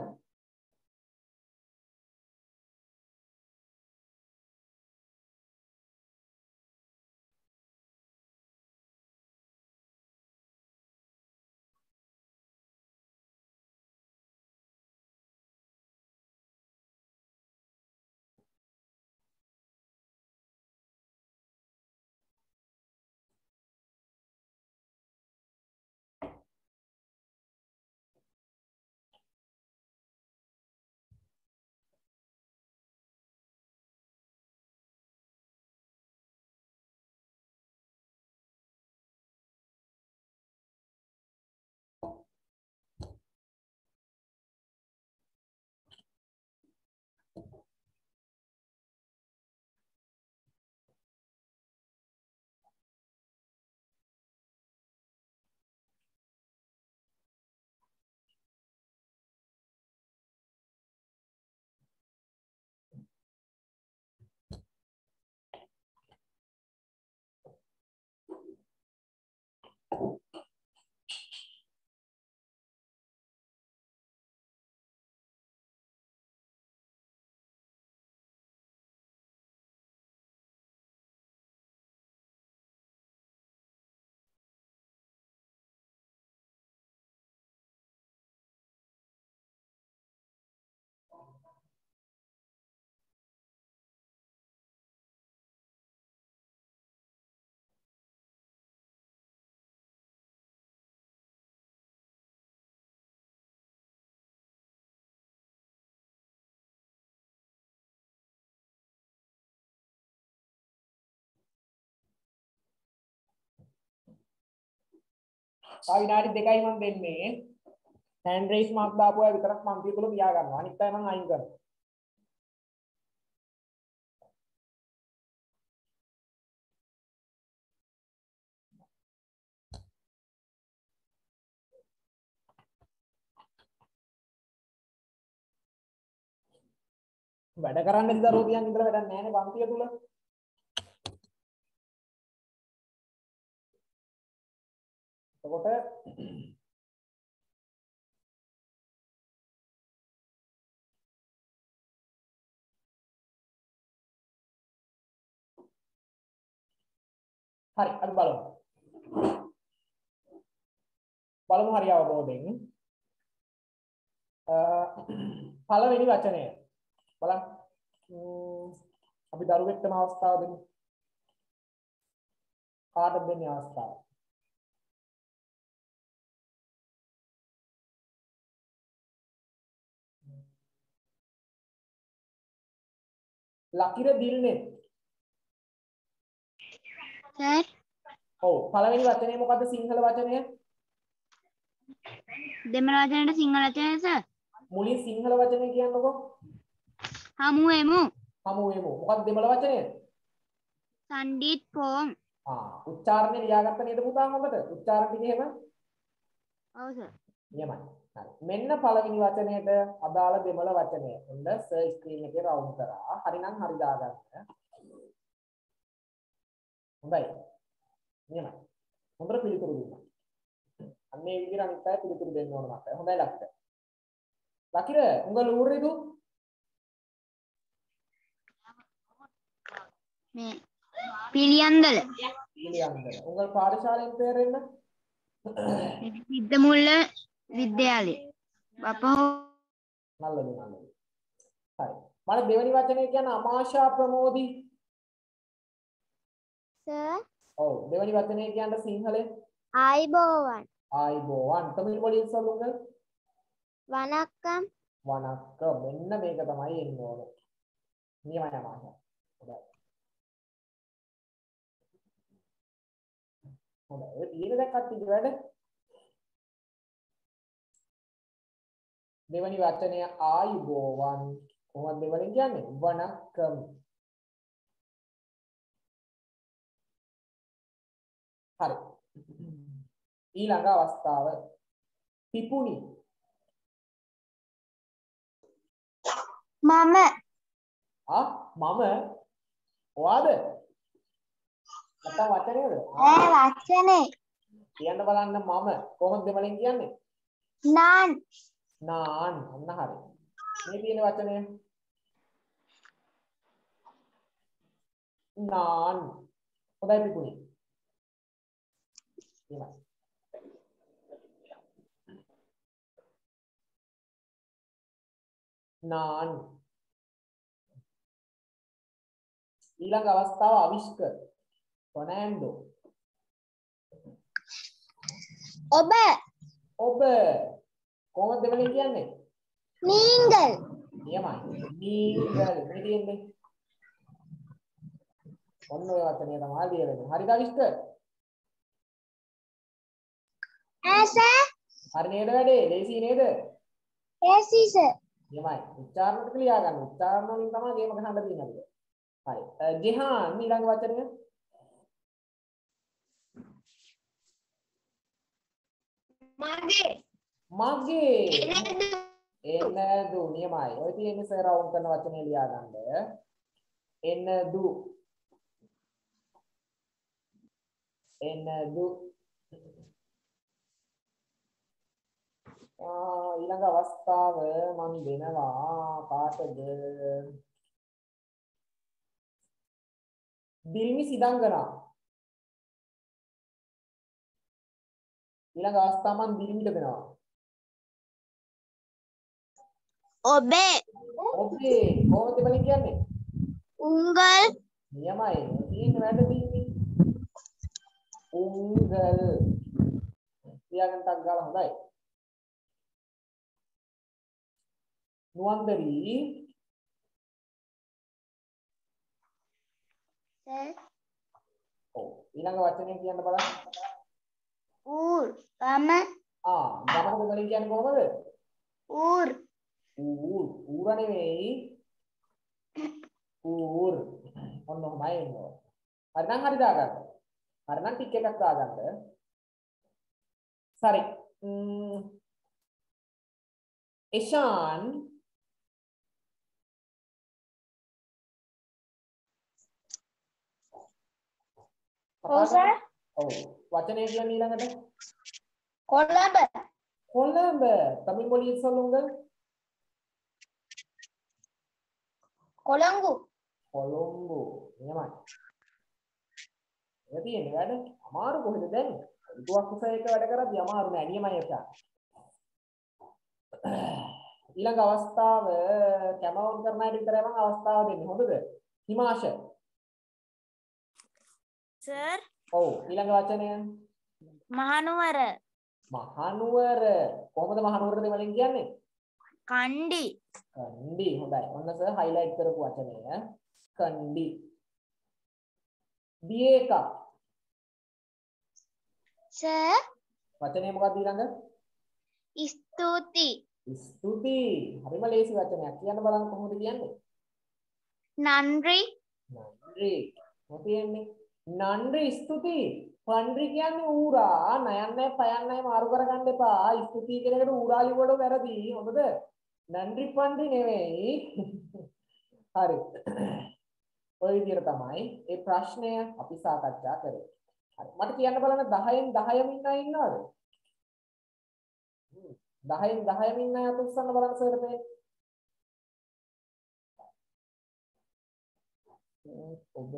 ආ විනාඩි දෙකයි මම දෙන්නේ. හෑන්ඩ් රයිස් මාර්ක් දාපු අය විතරක් පන්තිය තුල තියා ගන්නවා. අනිත් අය මම අයින් කරනවා. වැඩ කරන්න ඉඳලා රෝදියන් ඉඳලා වැඩක් නැහැ නේ පන්තිය තුල. එතකොට හරි අපි බලමු. බලමු හරි අවබෝධයෙන්. පළවෙනි වචනය බලන්න. අපි දරුවෙක්ටම අවස්ථාව දෙමු. කාටද දෙන්නේ අවස්ථාව? ලකිර දිල්නේ. සර් ඔව් පළවෙනි වචනේ මොකද්ද සිංහල වචනය? දෙමළ වචනේට සිංහල වචනය සර්. මුලින් සිංහල වචනේ කියන්නකෝ. හමු එමු. හමු වෙමු. මොකක්ද දෙමළ වචනය? සන්ඩීට් ෆෝම්. ආ උච්චාරණය ලියාගත්ත නේද පුතා හොඳට? උච්චාරණ ටික එහෙම? ඔව් සර්. නියමයි. හරි. මෙන්න පළවෙනි වචනයට අදාළ දෙමළ වචනය. හොඳ සර්ච් ස්ක්‍රීන් එකේ රවුන්ඩ් කරා. හරිනම් හරි දාගන්න. හොඳයි. නියමයි. හොඳට පිළිතුරු දුන්නා. අන්න ඒ විදිහට අනිත් අය පිළිතුරු දෙන්න ඕන මට. හොඳයි ලක්ෂ. ලකිර උංගල ඌරිදු? මේ පිළියන්දල. පිළියන්දල. උංගල පාඨශාලාවෙන් පෙරෙන්න? සිද්ධමුල්ල විද්‍යාලය. බපහෝ නල්ලද නල්ලද. හරි. මට දෙවෙනි වචනේ කියන්නේ අමාශා ප්‍රමෝදී. සර් ඔව් දෙවෙනි වචනේ කියන්නේ සිංහලෙන් ආයිබෝවන්. ආයිබෝවන්. තමිල් වලින් සල්ලුංගල් වණක්කම්. වණක්කම්. මෙන්න මේක තමයි එන්න ඕනේ. නියමයි අමාශා. හොඳයි. හොඳයි. ඔය තියෙන දැන් කට්ටිය වැඩ. දෙවෙනි වචනය ආයිබෝවන්. කොහොමද දෙවලින් කියන්නේ? වණක්කම්. හරි. ඊළඟ අවස්ථාව පිපුණි. මම ආ මම ඔයාද? නැත්නම් වචනේද? ඈ වචනේ. කියන්න බලන්න මම කොහොමද දෙවලින් කියන්නේ? නාන්. නාන්. අන්න හරි. මේ තියෙන වචනය නාන්. හොඳයි පිපුණි. එහෙමයි. නාන්. ඊළඟ අවස්ථාව අවිෂ්ක. ෆර්නෑන්ඩෝ. ඔබ ඔබ කොහොමද දෙවලින් කියන්නේ? නීංගල්. නියමයි. නීගල්. මේ තියෙන්නේ. ඔන්න ඔය වචනය තමයි ලියවෙන්නේ. හරිද අවිෂ්ක? ඇස හරි නේද වැඩේ? ලේසි නේද? ඒසි සර්. නියමයි. උච්චාරණ ටික ලියා ගන්න. උච්චාරණ වලින් තමයි ගේම ගහන්න තියෙන්නේ අපිට. හරි. ජෙහාන් ඊළඟ වචනය මගේ. මගේ. එන්නදු නියමයි. ඔය තියෙන්නේ සර් රවුන්ඩ් කරන වචනේ ලියා ගන්න. එන්නදු. එන්නදු. ආ ඊළඟ අවස්ථාව මම දෙනවා කාටද? දිල්මි සිදංගනා. ඊළඟ අවස්ථාව මම දිල්මිට දෙනවා. ඔබේ. ඔබේ කොහොමද බලන්න කියන්නේ? උංගල්. නියමයි. තියෙන වැඩ දිල්මි. උංගල්. ලියාගන්න ටක් ගාලා හොඳයි. නුවන්දරි සර්. ඔව් ඊළඟ වචනේ කියන්න බලන්න. ඌර්. ගම. ආ ගමකට වලින් කියන්නේ කොහොමද? ඌර්. ඌර්. ඌර නෙවෙයි. ඌර්. ඔන්න ඔහමයි එන්නේ. හරි නම් හරි දාගන්න. හරි නම් ටික එකක් දාගන්න. සරි. එෂාන් ඔව් සර්. ඔව් වචනේ කියන්නේ ඊළඟට කොළඹ. කොළඹ. තමිල් மொழியில் சொல்லுங்கள். කොළඹු. කොළඹු. එහෙමයි. එය තියෙන්නේ වැඩ අමාරු කොහෙද දැන්? ඊටුවක් කුසයක වැඩ කරද්දී අමාරු නෑ නියමයි එක. ඊළඟ අවස්ථාව කැමවුන් කරන අයට විතරයි මම අවස්ථාව දෙන්නේ. හොඳද? හිමාශ. සර් ඔව් ඊළඟ වචනය මහනුවර මහනුවර. කොහොමද මහනුවර දෙවලින් කියන්නේ? කණ්ඩි කණ්ඩි. හොඳයි. ඔන්න සර් highlight කරපු වචනය කණ්ඩි. දියේක. සර් වචනේ මොකක්ද ඊළඟ? ස්තුති ස්තුති. හරිම ලේසි වචනයක්. කියන්න බලන්න කොහොමද කියන්නේ? නන්රි නන්රි. මොකෙන්නේ? නන්රි ස්තුති. පන්රි කියන්නේ ඌරා. නයන්නයි පයන්නයි මාරු කරගන්න එපා. ස්තුති කියන එකට ඌරාලි වල වැරදි. හොඳද? නන්රි පන්රි නෙවෙයි. හරි. ඔය විදිහට තමයි මේ ප්‍රශ්නය අපි සාකච්ඡා කරේ. හරි. මට කියන්න බලන්න දහයෙන් දහයම ඉන්න අය ඉන්නවද? දහයෙන් දහයම ඉන්න අය අත උස්සන්න බලන්න සර් මේ. ඔබ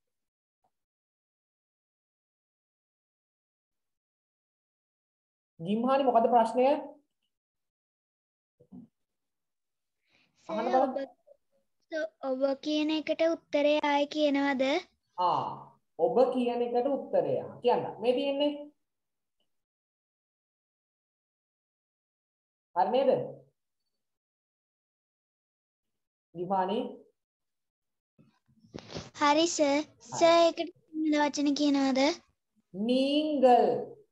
ගිම්හානි මොකද ප්‍රශ්නය? අහන්න සර් බලන්න. ඔබ ඔබ කියන එකට උත්තරේ ආයි කියනවද? ආ ඔබ කියන එකට උත්තරය කියන්න. මේ තියෙන්නේ. හරි නේද? ගිම්හානි හරි සර්. සර් ඒකට සිංහල වචන කියනවද? නීංගල්.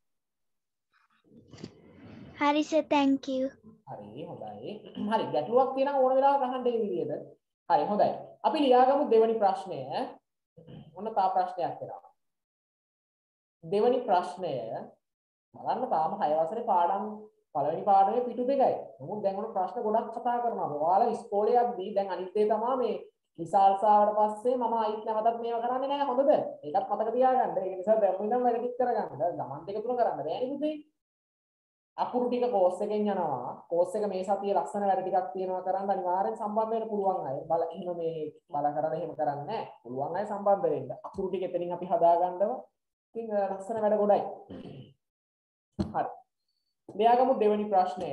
හරි සර් thank you. හරි හොඳයි. හරි ගැටලුවක් තියෙනවා ඕන වෙලාවක අහන්න මේ විදිහට. හරි හොඳයි. අපි ලියාගමු දෙවෙනි ප්‍රශ්නය. ඔන්න තා ප්‍රශ්නයක් එනවා. දෙවෙනි ප්‍රශ්නය බලන්න තාම හය වසරේ පාඩම් පළවෙනි පාඩමේ පිටු දෙකයි. නමුත් දැන් ඔන්න ප්‍රශ්න ගොඩක් කතා කරනවා. ඔයාලා ඉස්කෝලේ යද්දී දැන් අනිත් දේ තමයි මේ විසල්සාවට පස්සේ මම අයිත් නැවතත් මේවා කරන්නේ නැහැ. හොඳද? ඒකත් මතක තියාගන්න. ඒ නිසා දැන් ඉඳන් වැඩ ටික කරගන්න. ගමන් දෙක තුන කරන්න බෑනේ පුතේ. අකුරු ටික කෝස් එකෙන් යනවා. කෝස් එක මේ සතියේ ලස්සන වැඩ ටිකක් තියෙනවා කරන්න අනිවාර්යෙන් සම්බන්ධ වෙන්න පුළුවන් අය. බල එහෙම මේ බල කරන එහෙම කරන්නේ නැහැ. පුළුවන් අය සම්බන්ධ වෙන්න. අකුරු ටික එතනින් අපි හදා ගන්නවා. ඉතින් ලස්සන වැඩ ගොඩයි. හරි. ලියාගමු දෙවෙනි ප්‍රශ්නය.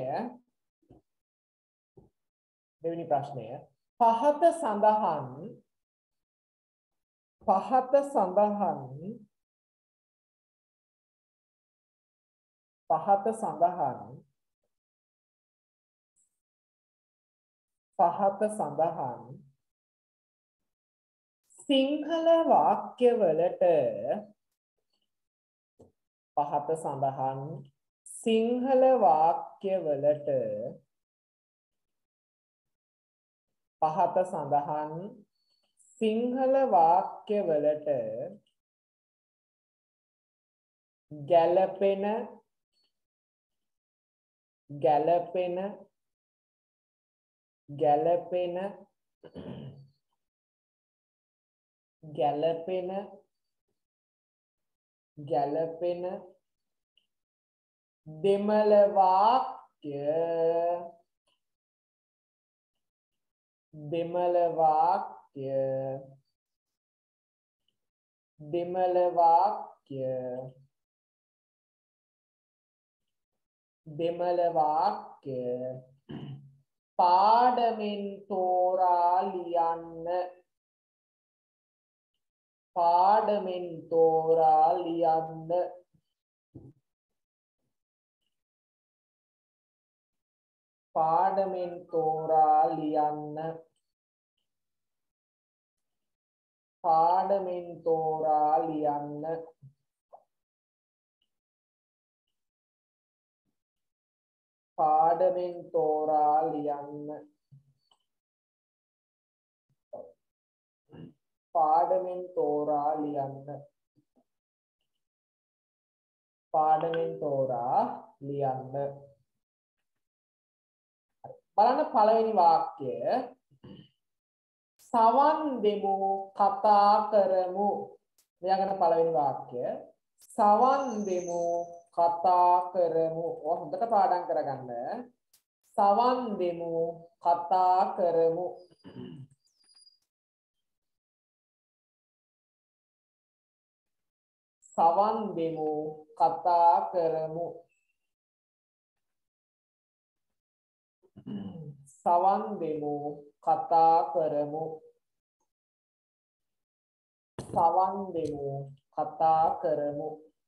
දෙවෙනි ප්‍රශ්නය පහත සඳහන් පහත සඳහන් පහත සඳහන් පහත සඳහන් සිංහල වාක්‍යවලට පහත සඳහන් සිංහල වාක්‍යවලට පහත සඳහන් සිංහල වාක්‍යවලට ගැළපෙන ගැළපෙන ගැළපෙන ගැළපෙන ගැළපෙන දෙමළ වාක්‍ය දෙමළ වාක්‍ය දෙමළ වාක්‍ය දෙමළ වාක්‍ය පාඩමෙන් තෝරා ලියන්න පාඩමෙන් තෝරා ලියන්න පාඩමෙන් තෝරා ලියන්න පාඩමෙන් තෝරා ලියන්න පාඩමෙන් තෝරා ලියන්න පාඩමෙන් තෝරා ලියන්න පාඩමෙන් තෝරා ලියන්න බලන්න පළවෙනි වාක්‍යය සවන් දෙමු කතා කරමු මෙයාගෙන පළවෙනි වාක්‍යය සවන් දෙමු කතා කරමු ඔය හොඳට පාඩම් කරගන්න සවන් දෙමු කතා කරමු සවන් දෙමු කතා කරමු. සවන් දෙමු කතා කරමු. සවන් දෙමු කතා කරමු.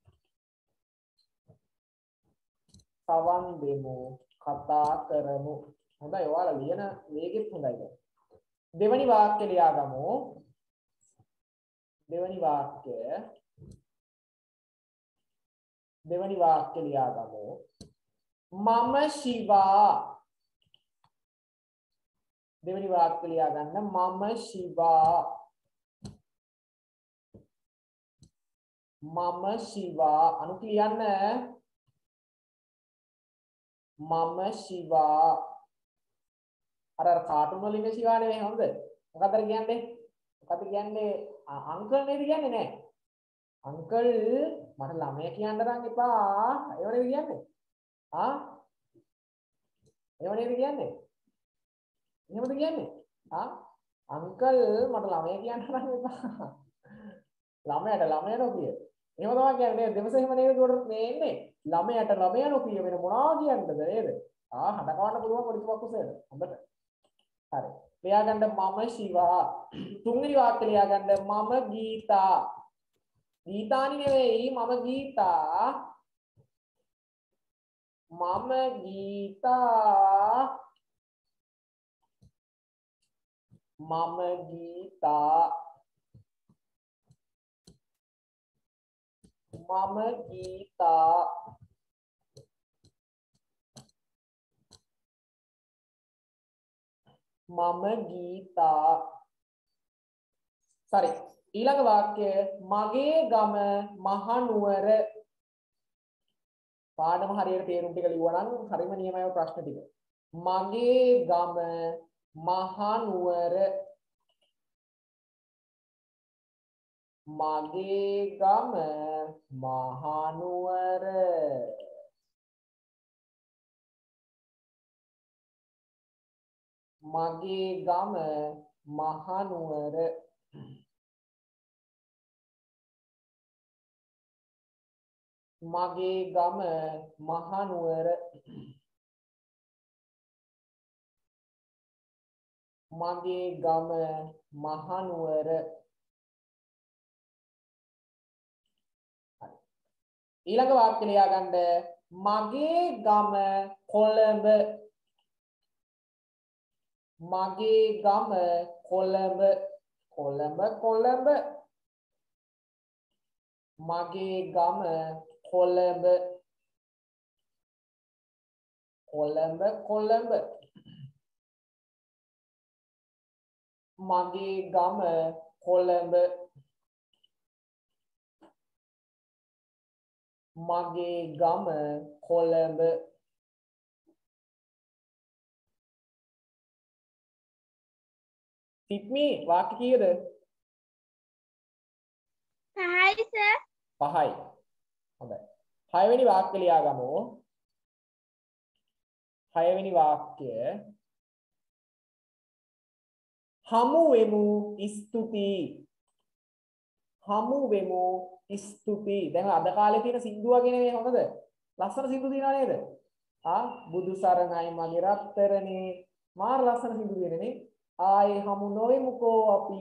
සවන් දෙමු කතා කරමු. හොඳයි ඔයාලා ලියන වේගෙත් හොඳයි. දෙවනි වාක්‍ය ලියා ගමු. දෙවනි වාක්‍ය දෙවනි වාක්‍ය ලියා ගමු. මම ශිවා. දෙවනි වාක්‍ය ලියා ගන්න. මම ශිවා. මම ශිවා. අනු කියන්න. මම ශිවා. අර අර කාටුන් වල ඉන්න ශිවා නෙවෙයි හොඳ. මොකක්ද කියන්නේ? මොකක්ද කියන්නේ? අංකල් නේද කියන්නේ නෑ. අංකල් මට ළමයා කියන්න නම් එපා. ඒව නේද කියන්නේ? ආ? ඒව නේද කියන්නේ? එහෙමද කියන්නේ? ආ? අංකල් මට ළමයා කියන්න නම් එපා. ළමයාට ළමයා නොකිය. එහෙම තමයි කියන්නේ දෙවස එහෙම නේද උඩට මේ එන්නේ. ළමයාට ළමයා නොකිය වෙන මොනවා කියන්නද නේද? ආ හඩ කවන්න පුළුවන් පොඩි තුමක් උසේද? හොඳට. හරි. ලියා ගන්න මම ශිවා. තුන්වෙනි වාක්‍ය ලියා ගන්න මම ගීතා. ගීතානි නෙවෙයි මම ගීතා. මම ගීතා. මම ගීතා. මම ගීතා. මම ගීතා. sorry ඊළඟ වාක්‍ය මගේ ගම මහනුවර. පාඩම හරියට තේරුම් ටික ලිව්වා නම් හරිම නියමයි ප්‍රශ්න ටික. මගේ ගම මහනුවර. මගේ ගම මහනුවර. මගේ ගම මහනුවර. මගේ ගම මහනුවර. මගේ ගම මහනුවර. ඊළඟ වාක්‍ය ලියා ගන්න මගේ ගම කොළඹ. මගේ ගම කොළඹ. කොළඹ කොළඹ. මගේ ගම කොළඹ. කොළඹ කොළඹ. මගේ ගම කොළඹ. මගේ ගම කොළඹ. සිත්මි වාක්‍ය කීයද? පහයි සර්. පහයි. හොඳයි. හයවෙනි වාක්‍ය ලියා ගමු. හයවෙනි වාක්‍ය හමු වෙමු ස්තුතියි. හමු වෙමු ස්තුතියි. දැන් අද කාලේ තියෙන සින්දු වගේ නෙවෙයි හොඳද? ලස්සන සින්දු තියෙනවා නේද? ආ බුදු සරණයි මගේ රත්තරනේ. මාර ලස්සන සින්දු තියෙන්නේ නේ. ආයේ හමු නොවෙමුකෝ අපි.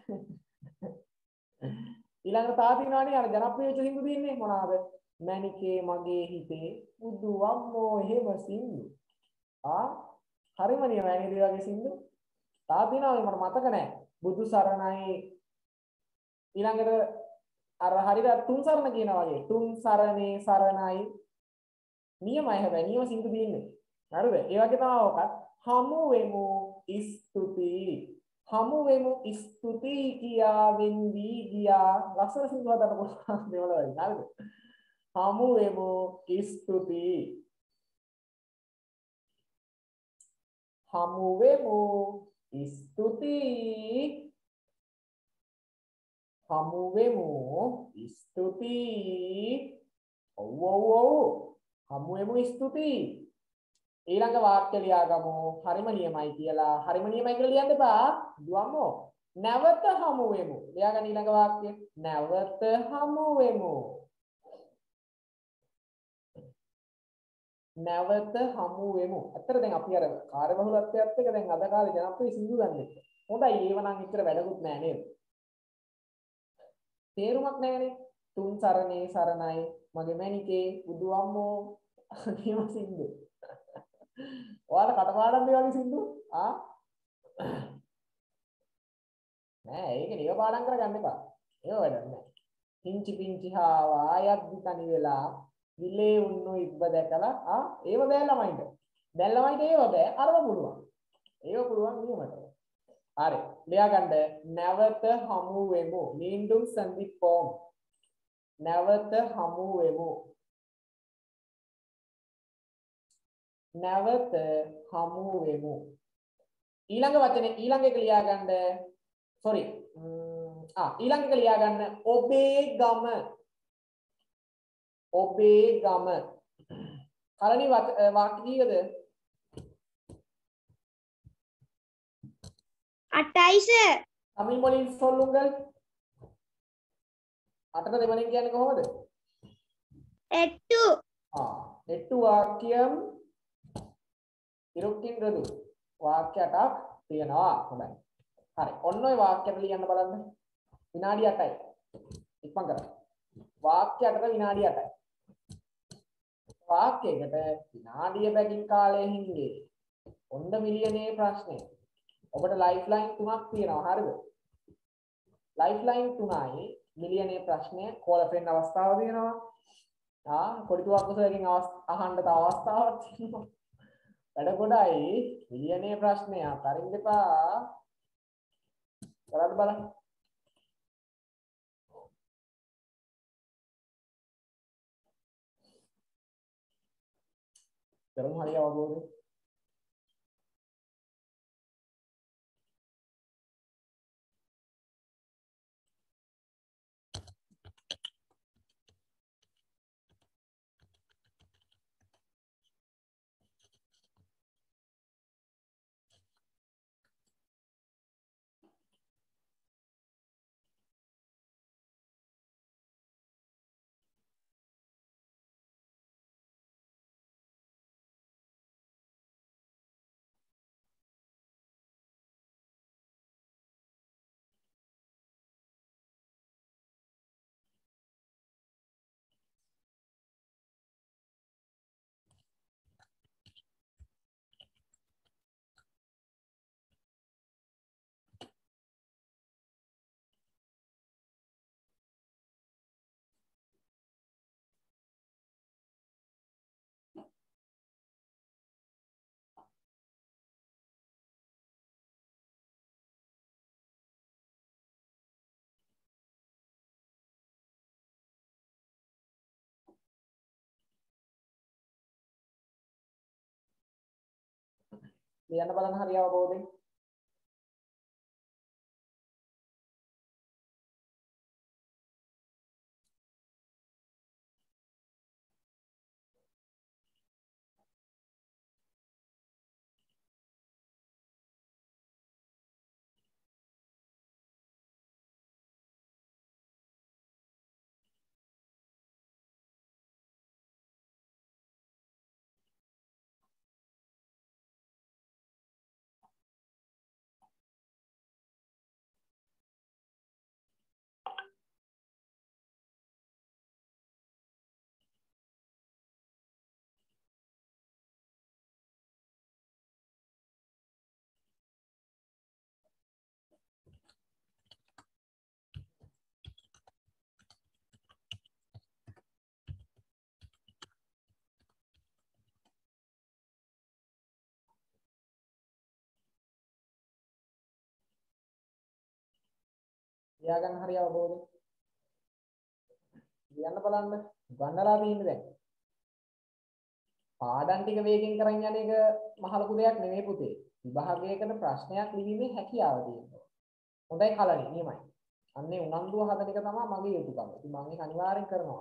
ඊළඟට තා තියෙනවානේ අර ජනප්‍රිය වෙච්ච සින්දු තියෙන්නේ මොනවාද? මැනිකේ මගේ හිතේ බුදු වම්මෝ එහෙම සින්දු. ආ හරිම නියමයි නේද වගේ සින්දු? තා තියෙනවා මට මතක නැහැ. බුදු සරණයි ඊළඟට අර හරියට තුන් සරණ කියනවා වගේ තුන් සරණේ සරණයි නියමයි හැබැයි නියම සින්දු තියෙන්නේ. හරිද? ඒ වගේ තමයි ඔකත් හමු වෙමු ස්තුතියි. හමු වෙමු ස්තුතියි කියා වෙන්දී ගියා. ලස්සන සින්දු හදන්න පුළුවන් දේවල් වලින් හරිද? හමු වෙමු ස්තුතියි. හමු වෙමු ස්තුතියි. හමු වෙමු ස්තුතියි. ඔව් ඔව් ඔව් හමු වෙමු ස්තුතියි. ඊළඟ වාක්‍ය ලියා ගමු. හරිම නියමයි කියලා. හරිම නියමයි කියලා ලියන්න එපා. දුවම්මෝ. නැවත හමු වෙමු. ලියාගන්න ඊළඟ වාක්‍යය. නැවත හමු වෙමු. නැවත හමු වෙමු. අතර දැන් අපි අර කාර්යබහුලත්වයත් එක්ක දැන් අද කාලේ ජනප්‍රිය සින්දු ගන්නෙ. හොඳයි ඒව නම් ඉතර වැඩකුත් නෑ නේද? තේරුමක් නෑනේ. තුන් සරණේ සරණයි මගේ මැනිකේ බුදු අම්මෝ නියම සින්දු. ඔයාලා කටපාඩම් මේ වගේ සින්දු ආ නෑ ඒක නිය පාඩම් කරගන්න එපා. ඒව වැඩක් නෑ. පිංචි පිංචි හාවා ආයත් දිතනි වෙලා විලේ උන්නු ඉබ්බ දැකලා ආ ඒව බෑ ළමයින්ට. දැන් ළමයින්ට ඒව බෑ අරව පුළුවන්. ඒව පුළුවන් නියමට. හරි. ලියා ගන්න නැවත හමු වෙමු. மீண்டும் சந்திப்போம். නැවත හමු වෙමු. නැවත හමු වෙමු. ඊළඟ වචනේ ඊළඟ එක ලියා ගන්න. sorry. ආ ඊළඟ එක ලියා ගන්න ඔබේ ගම. ඔබේ ගම. කලණි වාක්‍ය කීයද? අටයි සර්. தமிழ் மொழியில் சொல்லுங்கள். අටට දෙවලින් කියන්නේ කොහොමද? එට්ටු. ආ එට්ටු වාක්‍යම් ඉරුක්කින්රදු. වාක්‍ය අටක් තියෙනවා. හොඳයි. හරි. ඔන්න ඔය වාක්‍යයට ලියන්න බලන්න. විනාඩි අටයි. ඉක්මන් කරන්න. වාක්‍ය අටට විනාඩි අටයි. වාක්‍යයකට විනාඩිය බැගින් කාලය හින්ගේ. ඔන්න මිලියනේ ප්‍රශ්නේ. ඔබට ලයිෆ්ලයින් තුනක් තියෙනවා. හරිද? ලයිෆ්ලයින් තුනයි මිලියනේ ප්‍රශ්නය කෝල් ෆ්‍රෙන්ඩ් අවස්ථාව තියෙනවා. ආ කොඩිතුවක් උසරකින් අහන්න තව අවස්ථාවක් තියෙනවා. වැඩ ගොඩයි මිලියනේ ප්‍රශ්නය අතරින් දෙපා කරත් බලන්න. කරමු හරිය අවබෝධය. ලියන්න බලන්න හරිය අවබෝධයෙන්. ලියා ගන්න හරිය අවබෝධයෙන්. ලියන්න බලන්න. ගන්නලා තියෙන්නේ දැන්. පාඩම් ටික වේගෙන් කරන් යන එක මහ ලොකු දෙයක් නෙමෙයි පුතේ. විභාගයකට ප්‍රශ්නයක් ලිවීමේ හැකියාව තියෙනවා. හොඳයි කලණි නියමයි. අන්නේ උනන්දුව හදන එක තමයි මගේ යුතුකම. ඉතින් මම ඒක අනිවාර්යෙන් කරනවා.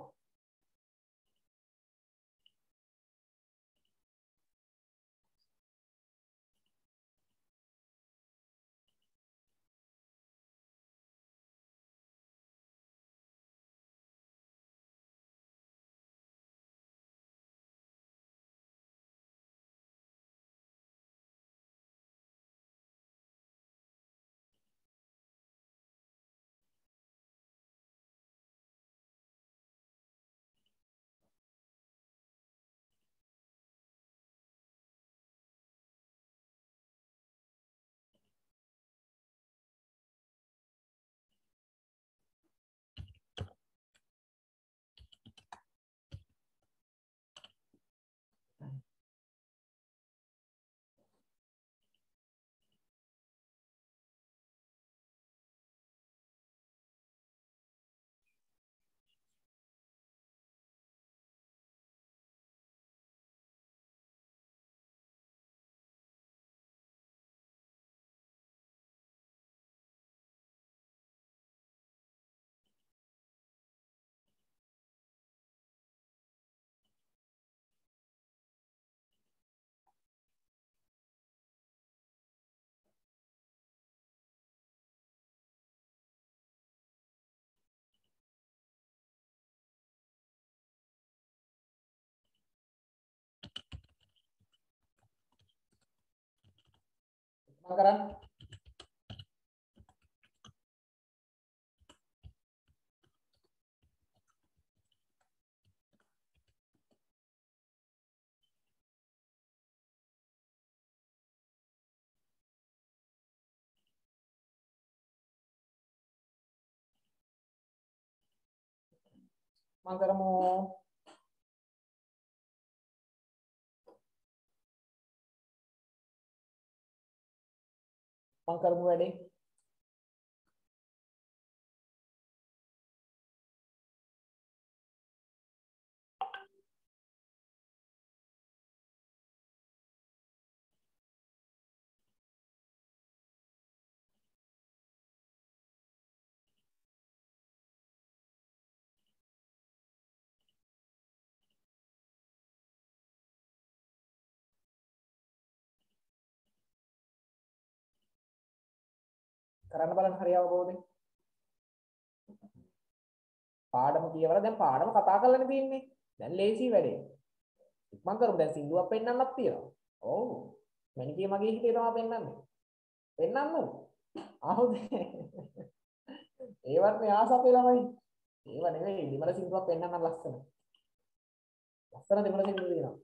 මම කරන්න මම කරමු මම කරමු වැඩේ කරන්න බලන්න හරි අවබෝධයෙන් පාඩම කියවලා දැන් පාඩම කතා කරලානේ තියෙන්නේ දැන් ලේසි වැඩේ මම කරමු දැන් සින්දුවක් පෙන්නන්නත් තියෙනවා ඔව් මැනිකේ මගේ හිතේ තමයි පෙන්නන්නේ පෙන්නන්නද ආහොද ඒවත් මේ ආසපේ ළමයි ඒව නෙවෙයි දෙමළ සින්දුවක් පෙන්නන්න ලස්සන ලස්සන දෙමළ සින්දුව තියෙනවා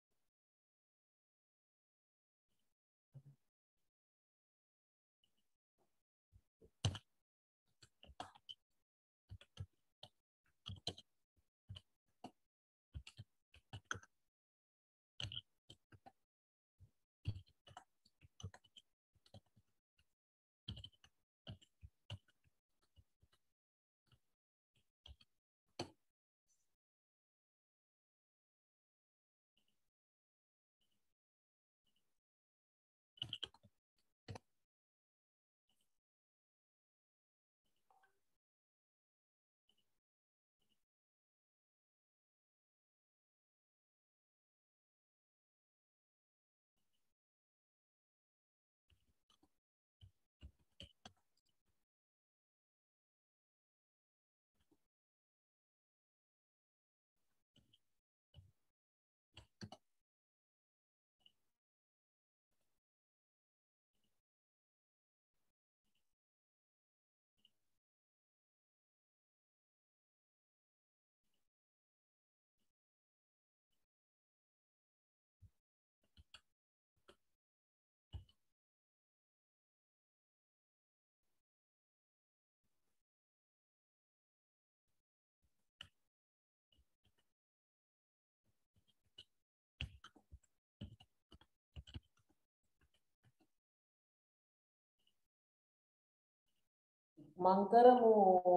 මං කරමු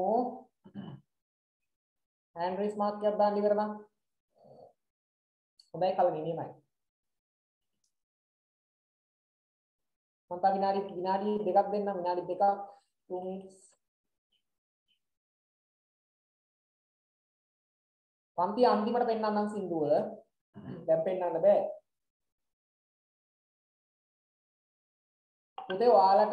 hand raise mark එකක් දාන්න ඉවරනම් හොඳයි කලින් නියමයි මං තා විනාඩි විනාඩි දෙකක් දෙන්නම් විනාඩි දෙකක් two minutes පන්ති අන්තිමට පෙන්නන්නම් සින්දුව දැන් පෙන්නන්න බෑ පුතේ ඔයාලට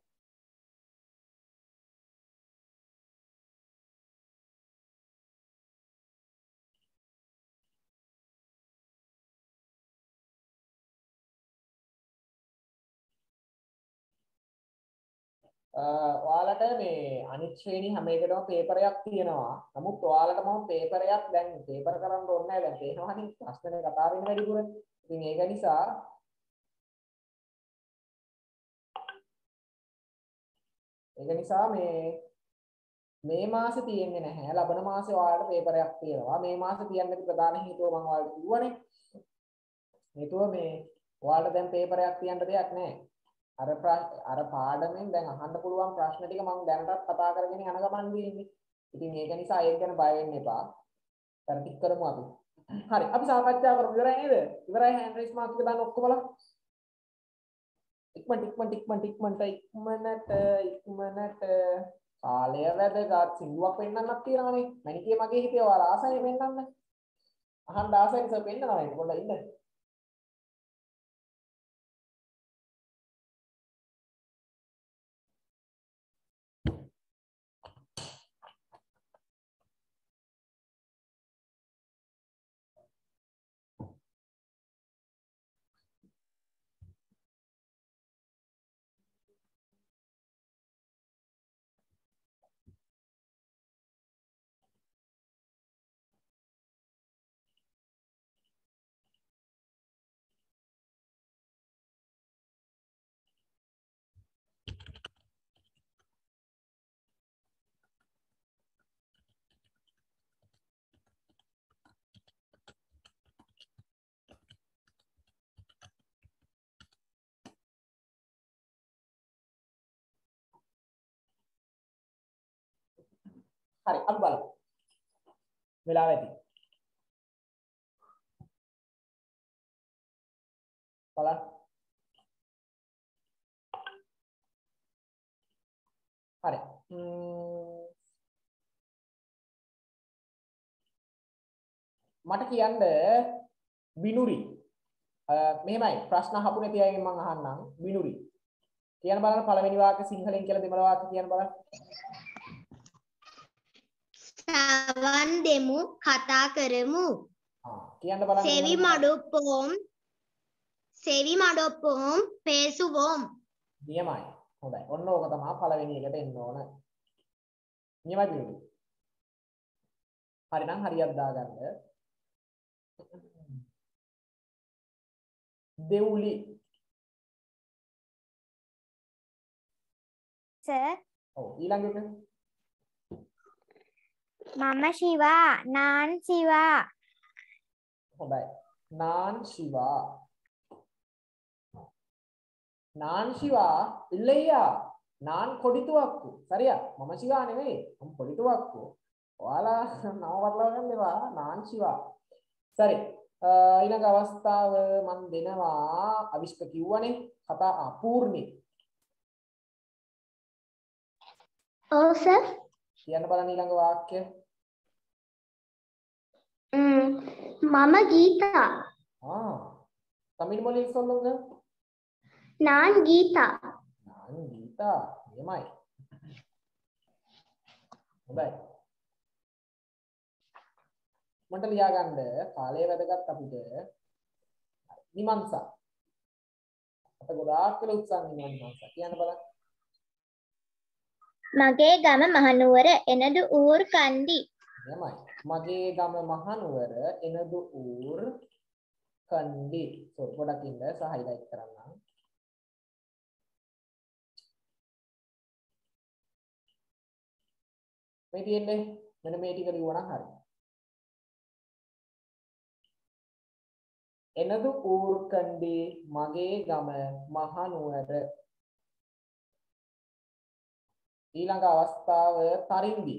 ඔයාලට මේ අනිත් ශ්‍රේණි හැම එකටම පේපර් එකක් තියෙනවා. නමුත් ඔයාලට මම පේපර් එකක් දැන් පේපර් කරන්න ඕනේ නැහැ දැන් තේරෙනවනේ ප්‍රශ්නේ කතා වෙන වැඩිපුර. ඉතින් ඒක නිසා ඒක නිසා මේ මේ මාසේ තියෙන්නේ නැහැ. ලබන මාසේ ඔයාලට පේපර් එකක් තියෙනවා. මේ මාසේ තියන්න ප්‍රධාන හේතුව මම ඔයාලට කිව්වනේ. හේතුව මේ ඔයාලට දැන් පේපර් එකක් තියන්න දෙයක් නැහැ. අර අර පාඩමෙන් දැන් අහන්න පුළුවන් ප්‍රශ්න ටික මම දැනටත් කතා කරගෙන යන ගමන් තියෙන්නේ. ඉතින් ඒක නිසා ඒක ගැන බය වෙන්න එපා. ප්‍රතික් කරමු අපි. හරි අපි සාකච්ඡා කරමු. ඉවරයි නේද? ඉවරයි hand raise mark එක දාන්න ඔක්කොමලා. ඉක්මනට ඉක්මනට ඉක්මනට ඉක්මනට ඉක්මනට ඉක්මනට කාලය වැදගත් සින්දුවක් පෙන්නන්නක් තියෙනවානේ. මැනිකේ මගේ හිතේ ඔයාලා ආසයි පෙන්නන්න. අහන්න ආසයි නිසා පෙන්නනවා ඒක පොඩ්ඩක් ඉන්න. හරි අපි බලමු. වෙලාව ඇති. බලන්න. හරි. මට කියන්න බිනුරි. මෙහෙමයි ප්‍රශ්න අහපු නැති අයගෙන් මම අහන්නම් බිනුරි. කියන්න බලන්න පළවෙනි වාක්‍ය සිංහලෙන් කියලා දෙමළ වාක්‍ය කියන්න බලන්න. සවන් දෙමු කතා කරමු. ආ කියන්න බලන්න. සෙවි මඩොප්පොම් සෙවි මඩොප්පොම් පේසුවොම්. නියමයි. හොඳයි. ඔන්න ඕක තමයි පළවෙනි එකට එන්න ඕන. නියමයි බිනුරි. හරි නම් හරියක් දාගන්න. දෙවුලි. සර් ඔව් ඊළඟ එක. මම ශිවා නාන් ශිවා. හොඳයි. නාන් ශිවා. නාන් ශිවා இல்லையா? நான் කොඩිතුවක්කු. සරියා? මම ශිවා නෙමෙයි. මම කොඩිතුවක්කු. ඔයාලා නම බදලා ගන්න එපා. නාන් ශිවා. සරි. ඊළඟ අවස්ථාව මම දෙනවා අවිෂ්ක කිව්වනේ කතා අපූර්ණි. ඔව් සර්. කියන්න බලන්න ඊළඟ වාක්‍ය. මම ගීතා ආ தமிழ் மொழியில் சொல்லுங்க. நான் கீதா. நான் கீதா. நியமாய். හොඳයි. මට ලියා ගන්න කාලය වැදගත් අපිට. නිමන්සා. අපිට ගොඩාක් වෙලා උත්සාහ කරනවා නිමන්සා. කියන්න බලන්න. මගේ ගම මහනුවර එනදු ඌර් කන්දි. නියමයි. මගේ ගම මහනුවර එනදු ඌර් කන්දි. සෝ පොඩක් ඉන්න සහ highlight කරන්න. මේ තියෙන්නේ මෙන්න මේ ටික ලියුවා නම් හරි. එනදු ඌර් කන්දි මගේ ගම මහනුවර. ඊළඟ අවස්ථාව තරින්දි.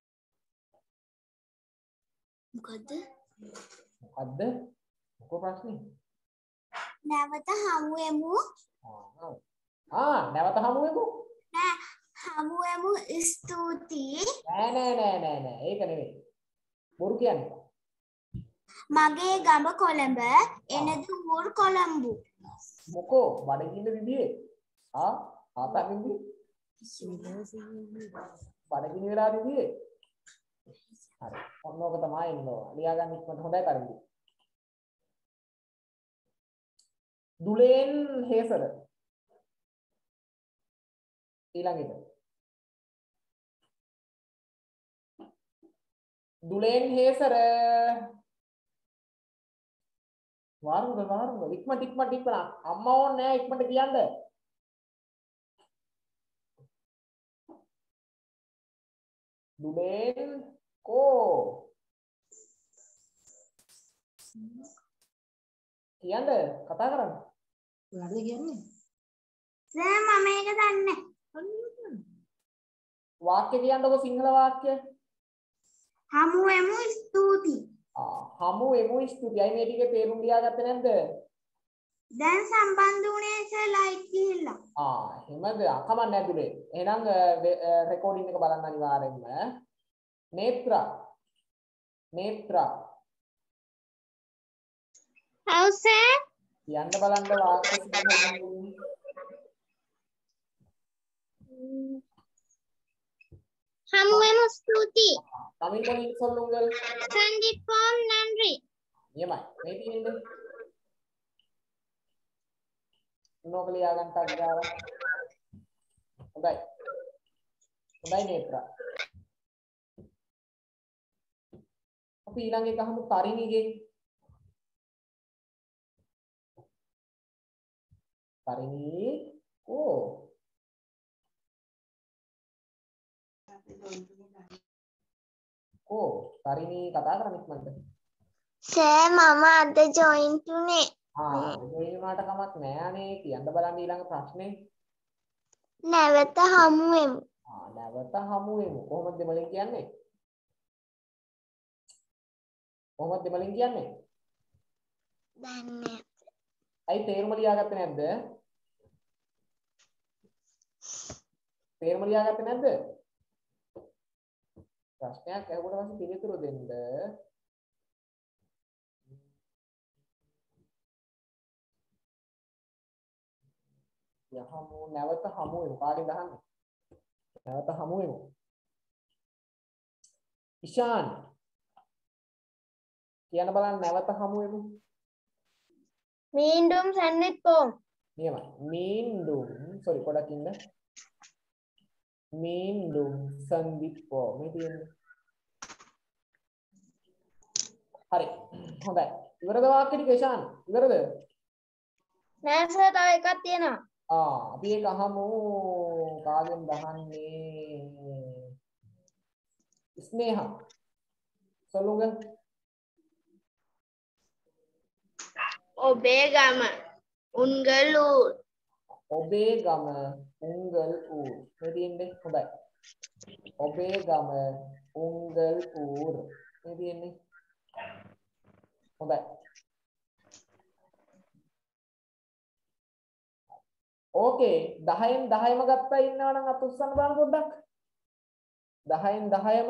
මොකද්ද? මොකද්ද? මොකෝ ප්‍රශ්නේ? නැවත හමු වෙමු. ආ නැවත හමු වෙමු. නෑ හමු වෙමු ස්තුතියි. නෑ නෑ නෑ නෑ නෑ ඒක නෙවෙයි. බොරු කියන්නේ. මගේ ගම කොළඹ එනදු ඌර් කොළඹු. මොකෝ බඩගින්න විදියේ. ආ ආතරින්දි. බඩගිනි වෙලා විදියේ. හරි. ඔන්න ඕක තමයි එන්න ඕන. ලියා ගන්න ඉක්මනට හොඳයි තරින්දි. දුලෙන් හේසර. ඊළඟ එක. දුලෙන් හේසර. වාරුංග වාරුංග ඉක්මනට ඉක්මනට ඉක්මනට අම්මා ඕනේ නෑ ඉක්මනට කියන්න. දුලෙන් කෝ කියන්න කතා කරන්න. ඔයාලද කියන්නේ? සර් මම ඒක දන්නේ. වාක්‍ය කියන්නකො සිංහල වාක්‍ය. හමු වෙමු ස්තුතියි. ආ හමු වෙමු ස්තුතියි. මේ ටිකේ තේරුම් ලියාගත්තේ නැද්ද? දැන් සම්බන්ධ වුණේ සර් ලයිට් ගිහිල්ලා. ආ එහෙමද? අකමක් නැතුලේ. එහෙනම් රෙකෝඩින් එක බලන්න අනිවාර්යෙන්ම. නේත්‍රා නේත්‍රා ඔව් සර්. කියන්න බලන්න වාක්‍ය සිංහලෙන්. හමු වෙමු ස්තුතියි. தமிழ் மொழியில் சொல்லுங்கள். சந்திப்போம் நன்றி. නියමයි. මේ තියෙන්නේ. නෝක ලියා ගන්න ටක් ගාලා. හොඳයි. හොඳයි නේත්‍රා. අපි ඊළඟ එක අහමු තරිණිගෙන්. තරිණි ඕ ඕ තරිණි කතා කරන්න ඉක්මනට. සර් මම අද ජොයින්ට් උනේ. ආ ඒ වුණාට කමක් නෑ අනේ කියන්න බලන්න ඊළඟ ප්‍රශ්නේ. නැවත හමු වෙමු. ආ නැවත හමු වෙමු. කොහොමද දෙමළෙන් කියන්නේ? කොහොමද දෙමළෙන් කියන්නේ? දන්නේ ඇයි තේරුම ලියාගත්තේ නැද්ද? තේරුම ලියාගත්තේ නැද්ද? ප්‍රශ්නයක් අහුවට පස්සේ පිළිතුරු දෙන්න. යහමු නැවත හමු වෙමු. කාගෙන්ද අහන්නේ? නැවත හමු වෙමු. ඉෂාන් කියන බලන්න නැවත හමු වෙමු. மீண்டும் சந்திப்போம். නියමයි. මීන්දුම් sorry පොඩක් ඉන්න. මීන්දුම් සන්දිප්පෝ මේ තියෙන්නේ. හරි. හොඳයි. ඉවරද වාක්‍ය ටික ඉෂාන්? ඉවරද? නෑ සර් තව එකක් තියෙනවා. ආ අපි ඒක අහමු. කාගෙන්ද අහන්නේ? ස්නේහා. சொல்லுங்க. ඔබේ ගම උන්ගල් ඌර්. ඔබේ ගම උංගල් ඌර්. මේ තියෙන්නේ. හොඳයි. ඔබේ ගම උංගල් ඌර්. මේ තියෙන්නේ. හොඳයි. ඕකේ දහයෙන් දහයම ගත්තා ඉන්නවනම් අත උස්සන්න බලන්න පොඩ්ඩක්. දහයෙන් දහයම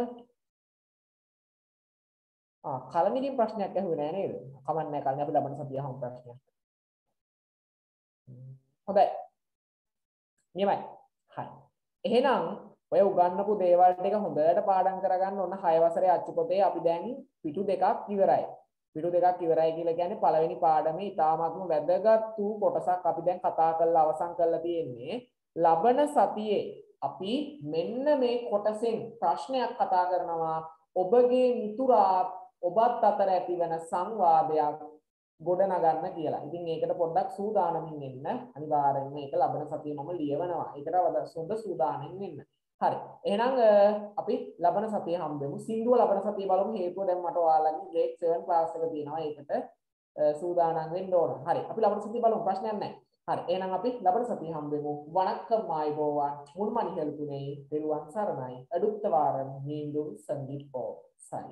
ආ කලමින් ප්‍රශ්නයක් ඇහුවේ නෑ නේද? කමක් නෑ කලින් අපි ලබන සතිය අහමු ප්‍රශ්නයක්. හොඳයි. නියමයි. හරි. එහෙනම් ඔය උගන්වපු දේවල් ටික හොඳට පාඩම් කරගන්න ඕන හය වසරේ අච්චු පොතේ අපි දැන් පිටු දෙකක් ඉවරයි. පිටු දෙකක් ඉවරයි කියලා කියන්නේ පළවෙනි පාඩමේ ඉතාමත්ම වැදගත් වූ කොටසක් අපි දැන් කතා කරලා අවසන් කරලා තියෙන්නේ. ලබන සතියේ අපි මෙන්න මේ කොටසෙන් ප්‍රශ්නයක් කතා කරනවා. ඔබගේ මිතුරා ඔබත් අතර ඇතිවන සංවාදයක් ගොඩනගන්න කියලා. ඉතින් ඒකට පොඩ්ඩක් සූදානමින් ඉන්න. අනිවාර්යෙන්ම මේක ලබන සතියේ මම ලියවනවා. ඒකට හොඳ සූදානමින් ඉන්න. හරි. එහෙනම් අපි ලබන සතියේ හම්බෙමු. සින්දුව ලබන සතියේ බලමු. හේතුව දැන් මට ඔයාලගේ grade seven class එක තියෙනවා. ඒකට සූදානම් වෙන්න ඕන. හරි. අපි ලබන සතියේ බලමු. ප්‍රශ්නයක් නැහැ. හරි. එහෙනම් අපි ලබන සතියේ හම්බෙමු. වණක්කම් ආයුබෝවන්. මුල්මනිහෙල් තුනේ පෙරුවන් සරණයි. අඩුත්ත වාරම් මීண்டும் සන්දිප්පෝ. සයි.